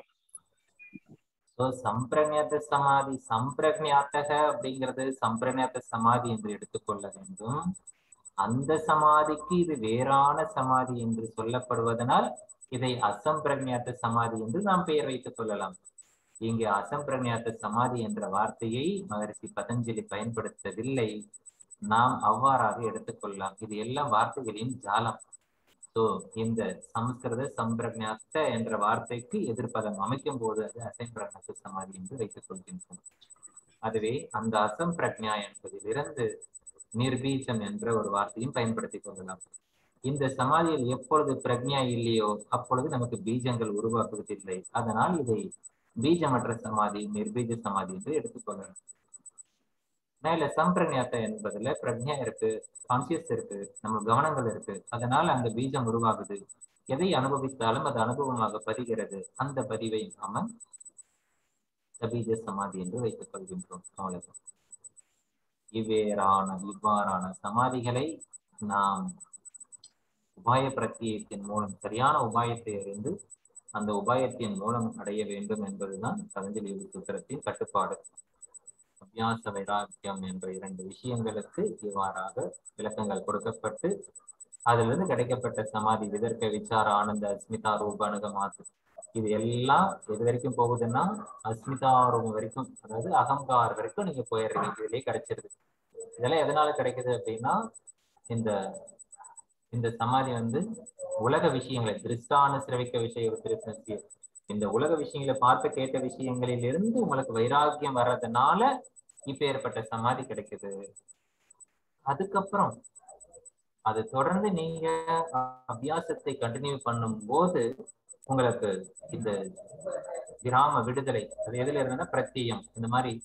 சம்பிரஞாத சமாதி, சம்பிரஞாத்தக அப்படிங்கிறது சம்பிரஞாத சமாதி என்று எடுத்துக்கொள்ள வேண்டும். அந்த சமாதிக்கு இது வேறான சமாதி என்று சொல்லப்படுவதனால் இதை அசம்பிரஞாத்த சமாதி என்று நாம் பெயர் வைத்துக் கொள்ளலாம். இங்கே அசம்பிரஞாத்த சமாதி என்ற வார்த்தையை மகரிஷி பதஞ்சலி பயன்படுத்தவில்லை. நாம் அவ்வாறாக எடுத்துக்கொள்ளலாம். இது எல்லாம் வார்த்தைகளின் ஜாலம். சோ இந்த சமஸ்கிருத சம்பிரஞாத்த என்ற வார்த்தைக்கு எதிர்ப்பதம் அமைக்கும் போது அது அசம்பிரஞாத்த சமாதி என்று வைத்துக் கொள்கின்றோம். அதுவே அந்த அசம்பிரஜா என்பதிலிருந்து நிர்பீஜம் என்ற ஒரு வார்த்தையும் பயன்படுத்திக் கொள்ளலாம். இந்த சமாதியில் எப்பொழுது பிரக்ஞா இல்லையோ அப்பொழுது நமக்கு பீஜங்கள் உருவாக்குவதில்லை. அதனால் இதை பீஜமற்ற சமாதி, நிர்பீஜ சமாதி என்று எடுத்துக்கொள்ளலாம். மேல சம்பிரஞாத்த என்பதுல பிரக்ஞா இருக்கு, கான்சியஸ் இருக்கு, நம்ம கவனங்கள் இருக்கு. அதனால அந்த பீஜம் உருவாகுது. எதை அனுபவித்தாலும் அது அனுபவமாக பதிகிறது. அந்த பதிவை நாம பீஜ சமாதி என்று வைத்துக் கொள்கின்றோம். அவ்வளவுதான். இவ்வாறான சமாதிகளை நாம் உபாய பிரத்தியத்தின் மூலம் சரியான உபாயத்தை அறிந்து அந்த உபாயத்தின் மூலம் அடைய வேண்டும் என்பதுதான் பதஞ்சலி சூத்திரத்தின் கட்டுப்பாடு. அபியாச வைராக்கியம் என்ற 2 விஷயங்களுக்கு இவ்வாறாக விளக்கங்கள் கொடுக்கப்பட்டு அதிலிருந்து கிடைக்கப்பட்ட சமாதி விதர்க்க விசார ஆனந்த அஸ்மிதா ரூப அனுகமாத்து இது எல்லாம் எது வரைக்கும் போகுதுன்னா அஸ்மிதா ரூபம் வரைக்கும், அதாவது அகங்கார் வரைக்கும் நீங்க போயிடுறீங்க. இதுலயே கிடைச்சிருது. இதெல்லாம் எதனால கிடைக்குது அப்படின்னா இந்த இந்த சமாதி உலக விஷயங்களை திருஷ்டான சிரவிக்க விஷய இந்த உலக விஷயங்களை பார்த்து கேட்ட விஷயங்களிலிருந்து உங்களுக்கு வைராக்கியம் வர்றதுனால இப்ப ஏற்பட்ட சமாதி கிடைக்குது. அதுக்கப்புறம் அது தொடர்ந்து நீங்க அபியாசத்தை கண்டினியூ பண்ணும் போது உங்களுக்கு இந்த கிராம விடுதலை அது எதுல இருந்ததுன்னா பிரத்தியம். இந்த மாதிரி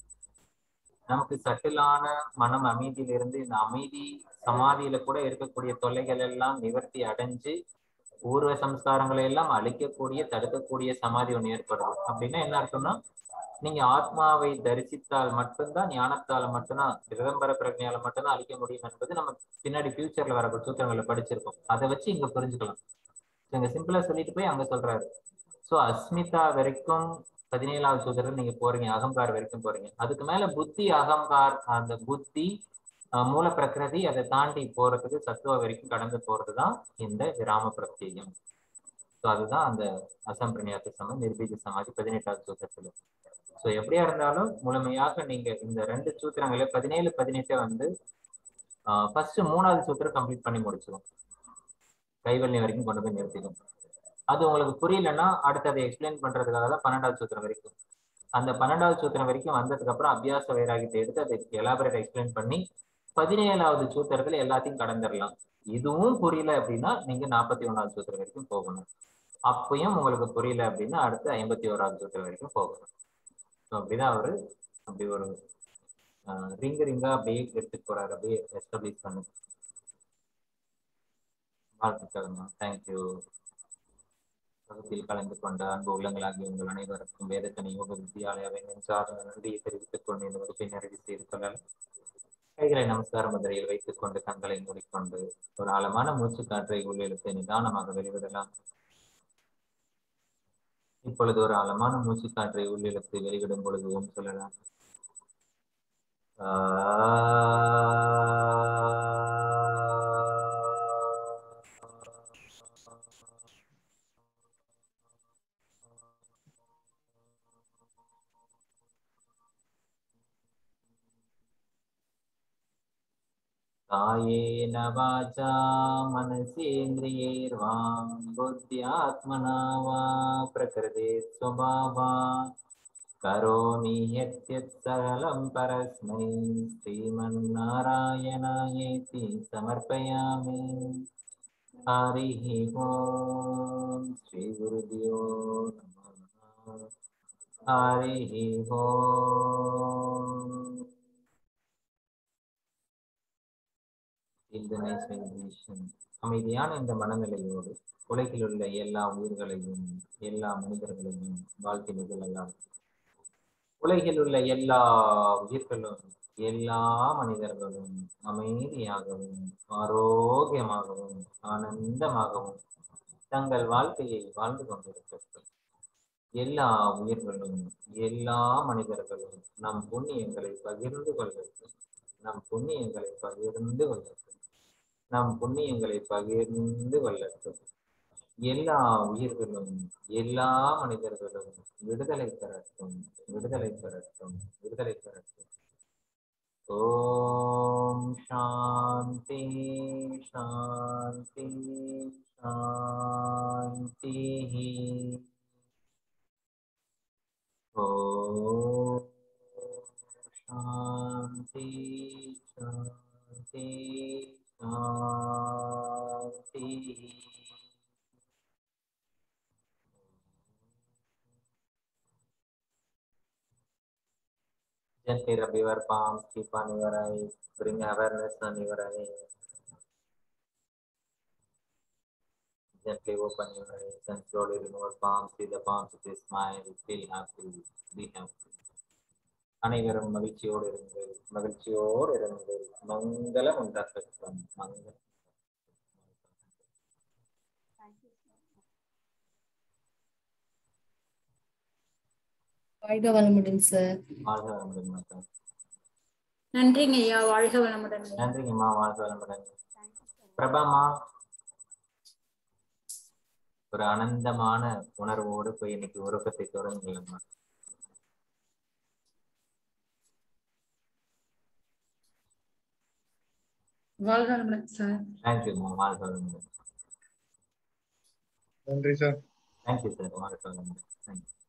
நமக்கு சட்டிலான மனம் அமைதியிலிருந்து இந்த அமைதி சமாதியில கூட இருக்கக்கூடிய தொல்லைகள் எல்லாம் நிவர்த்தி அடைஞ்சு பூர்வ சம்ஸ்காரங்களை எல்லாம் அழிக்கக்கூடிய தடுக்கக்கூடிய சமாதி ஒன்று ஏற்படுது. அப்படின்னா என்ன அர்த்தம்னா நீங்க ஆத்மாவை தரிசித்தால் மட்டும்தான், ஞானத்தால மட்டும்தான், சிதம்பர பிரஜையால மட்டும்தான் அழிக்க முடியும் என்பது நம்ம பின்னாடி ஃபியூச்சர்ல வர சூத்திரங்களை படிச்சிருக்கோம். அதை வச்சு இங்க புரிஞ்சுக்கலாம். இங்க சிம்பிளா சொல்லிட்டு போய் அங்க சொல்றாரு. சோ அஸ்மிதா வரைக்கும் 17வது சூத்திரத்தில் நீங்க போறீங்க, அகங்கார் வரைக்கும் போறீங்க. அதுக்கு மேல புத்தி அகங்கார், அந்த புத்தி மூல பிரகிருதி, அதை தாண்டி போறதுக்கு சத்துவ வரைக்கும் கடந்து போறதுதான் இந்த விராம பிரத்யம். ஸோ அதுதான் அந்த அசம்பிரணியாத்த சமாதி, நிர்பீஜ சமாதி 18வது சூத்திரத்துல. ஸோ எப்படியா இருந்தாலும் முழுமையாக நீங்க இந்த 2 சூத்திரங்களை 17, 18 ஃபர்ஸ்ட் 3வது சூத்திரம் கம்ப்ளீட் பண்ணி முடிச்சிடும். கைவல்யம் வரைக்கும் கொண்டு போய் நிறுத்திடும். அது உங்களுக்கு புரியலன்னா அடுத்ததை எக்ஸ்பிளைன் பண்றதுக்காக தான் 12வது சூத்திரம் வரைக்கும். அந்த 12வது சூத்திரம் வரைக்கும் வந்ததுக்கு அப்புறம் அபியாச வைராகியத்தை எடுத்து அதை எலாபரேட் எக்ஸ்பிளைன் பண்ணி 17வது சூத்திரத்துல எல்லாத்தையும் கடந்துடலாம். இதுவும் புரியல அப்படின்னா நீங்க 41வது சூத்திரம் வரைக்கும் போகணும். அப்பயும் உங்களுக்கு புரியல அப்படின்னா அடுத்து 51வது சூத்திரம் வரைக்கும் போகணும். ஸோ அப்படிதான் அவரு அப்படி ஒரு ரிங்கா அப்படியே எடுத்துட்டு போறாரு. அப்படியே எஸ்டாப்ளிஷ் பண்ணு. வாழ்த்துக்கள்மா. தேங்க்யூ. வகுப்பில் கலந்து கொண்ட அன்பு உள்ளங்களாகிய உங்கள் அனைவருக்கும் வேதத்தனி யோக வித்யாலயாவை நெஞ்சார்ந்த நன்றியை தெரிவித்துக் கொண்டு இந்த வகுப்பை நிறைவு செய்து கொள்ளலாம். கைகளை நமஸ்கார முதிரையில் வைத்துக் கொண்டு கண்களை மூடிக்கொண்டு ஒரு ஆழமான மூச்சு காற்றை உள்ளிழுத்து நிதானமாக வெளிவிடலாம். இப்பொழுது ஒரு ஆழமான மூச்சு காற்றை உள்ளிழுத்து வெளிவிடும் பொழுது ஓம் சொல்லலாம். कायेन वाचा मनसेन्द्रियैर्वा बुद्ध्यात्मना वा प्रकृते स्वभावात् करोमि यद्यत् सकलं परस्मै श्रीमन्नारायणायेति समर्पयामि. हरिः ओम श्री गुरुभ्यो नमः. हरिः ओम. அமைதியான இந்த மனநிலையோடு உலகில் உள்ள எல்லா உயிர்களையும் எல்லா மனிதர்களையும் வாழ்க்கை நிகழலாம். உலகில் உள்ள எல்லா உயிர்களும் எல்லா மனிதர்களும் அமைதியாகவும் ஆரோக்கியமாகவும் ஆனந்தமாகவும் தங்கள் வாழ்க்கையை வாழ்ந்து கொண்டிருக்கிறார்கள். எல்லா உயிர்களும் எல்லா மனிதர்களும் நம் புண்ணியங்களை பகிர்ந்து கொள்வார்கள். நம் புண்ணியங்களை பகிர்ந்து கொள்வார்கள். நம் புண்ணியங்களை பகிர்ந்து கொள்ளட்டும். எல்லா உயிர்களும் எல்லா மனிதர்களும் விடுதலை பெறட்டும், விடுதலை பெறட்டும், விடுதலை பெறட்டும். ஓம் சாந்தி சாந்தி சாந்தி. ஓம் சாந்தி சாந்தி சாந்தி. Gently rub your palms, keep on your eyes, bring awareness on your eyes. Gently open your eyes and slowly remove palms, see the palms with a smile, feel happy, be happy. அனைவரும் மகிழ்ச்சியோடு இருங்கள், மகிழ்ச்சியோடு இருங்கள். மங்களம் உண்டாகட்டும், மங்களம். வாழ்க வளமுடன் sir. வாழ்க வளமுடன் மாதா. நன்றிங்க ஐயா, வாழ்க வளமுடன். நன்றிங்கம்மா, வாழ்க வளமுடன். பிரபாமா, ஒரு ஆனந்தமான உணர்வோடு போய் இன்னைக்கு உறக்கத்தை தொடங்குங்கம்மா. வாழ்க வளமுடன் சார். தேங்க்யூம்மா, வாழ்க வளமுடன். நன்றி சார். தேங்க்யூ சார், வாழ்க வளமுடன். தேங்க்யூ.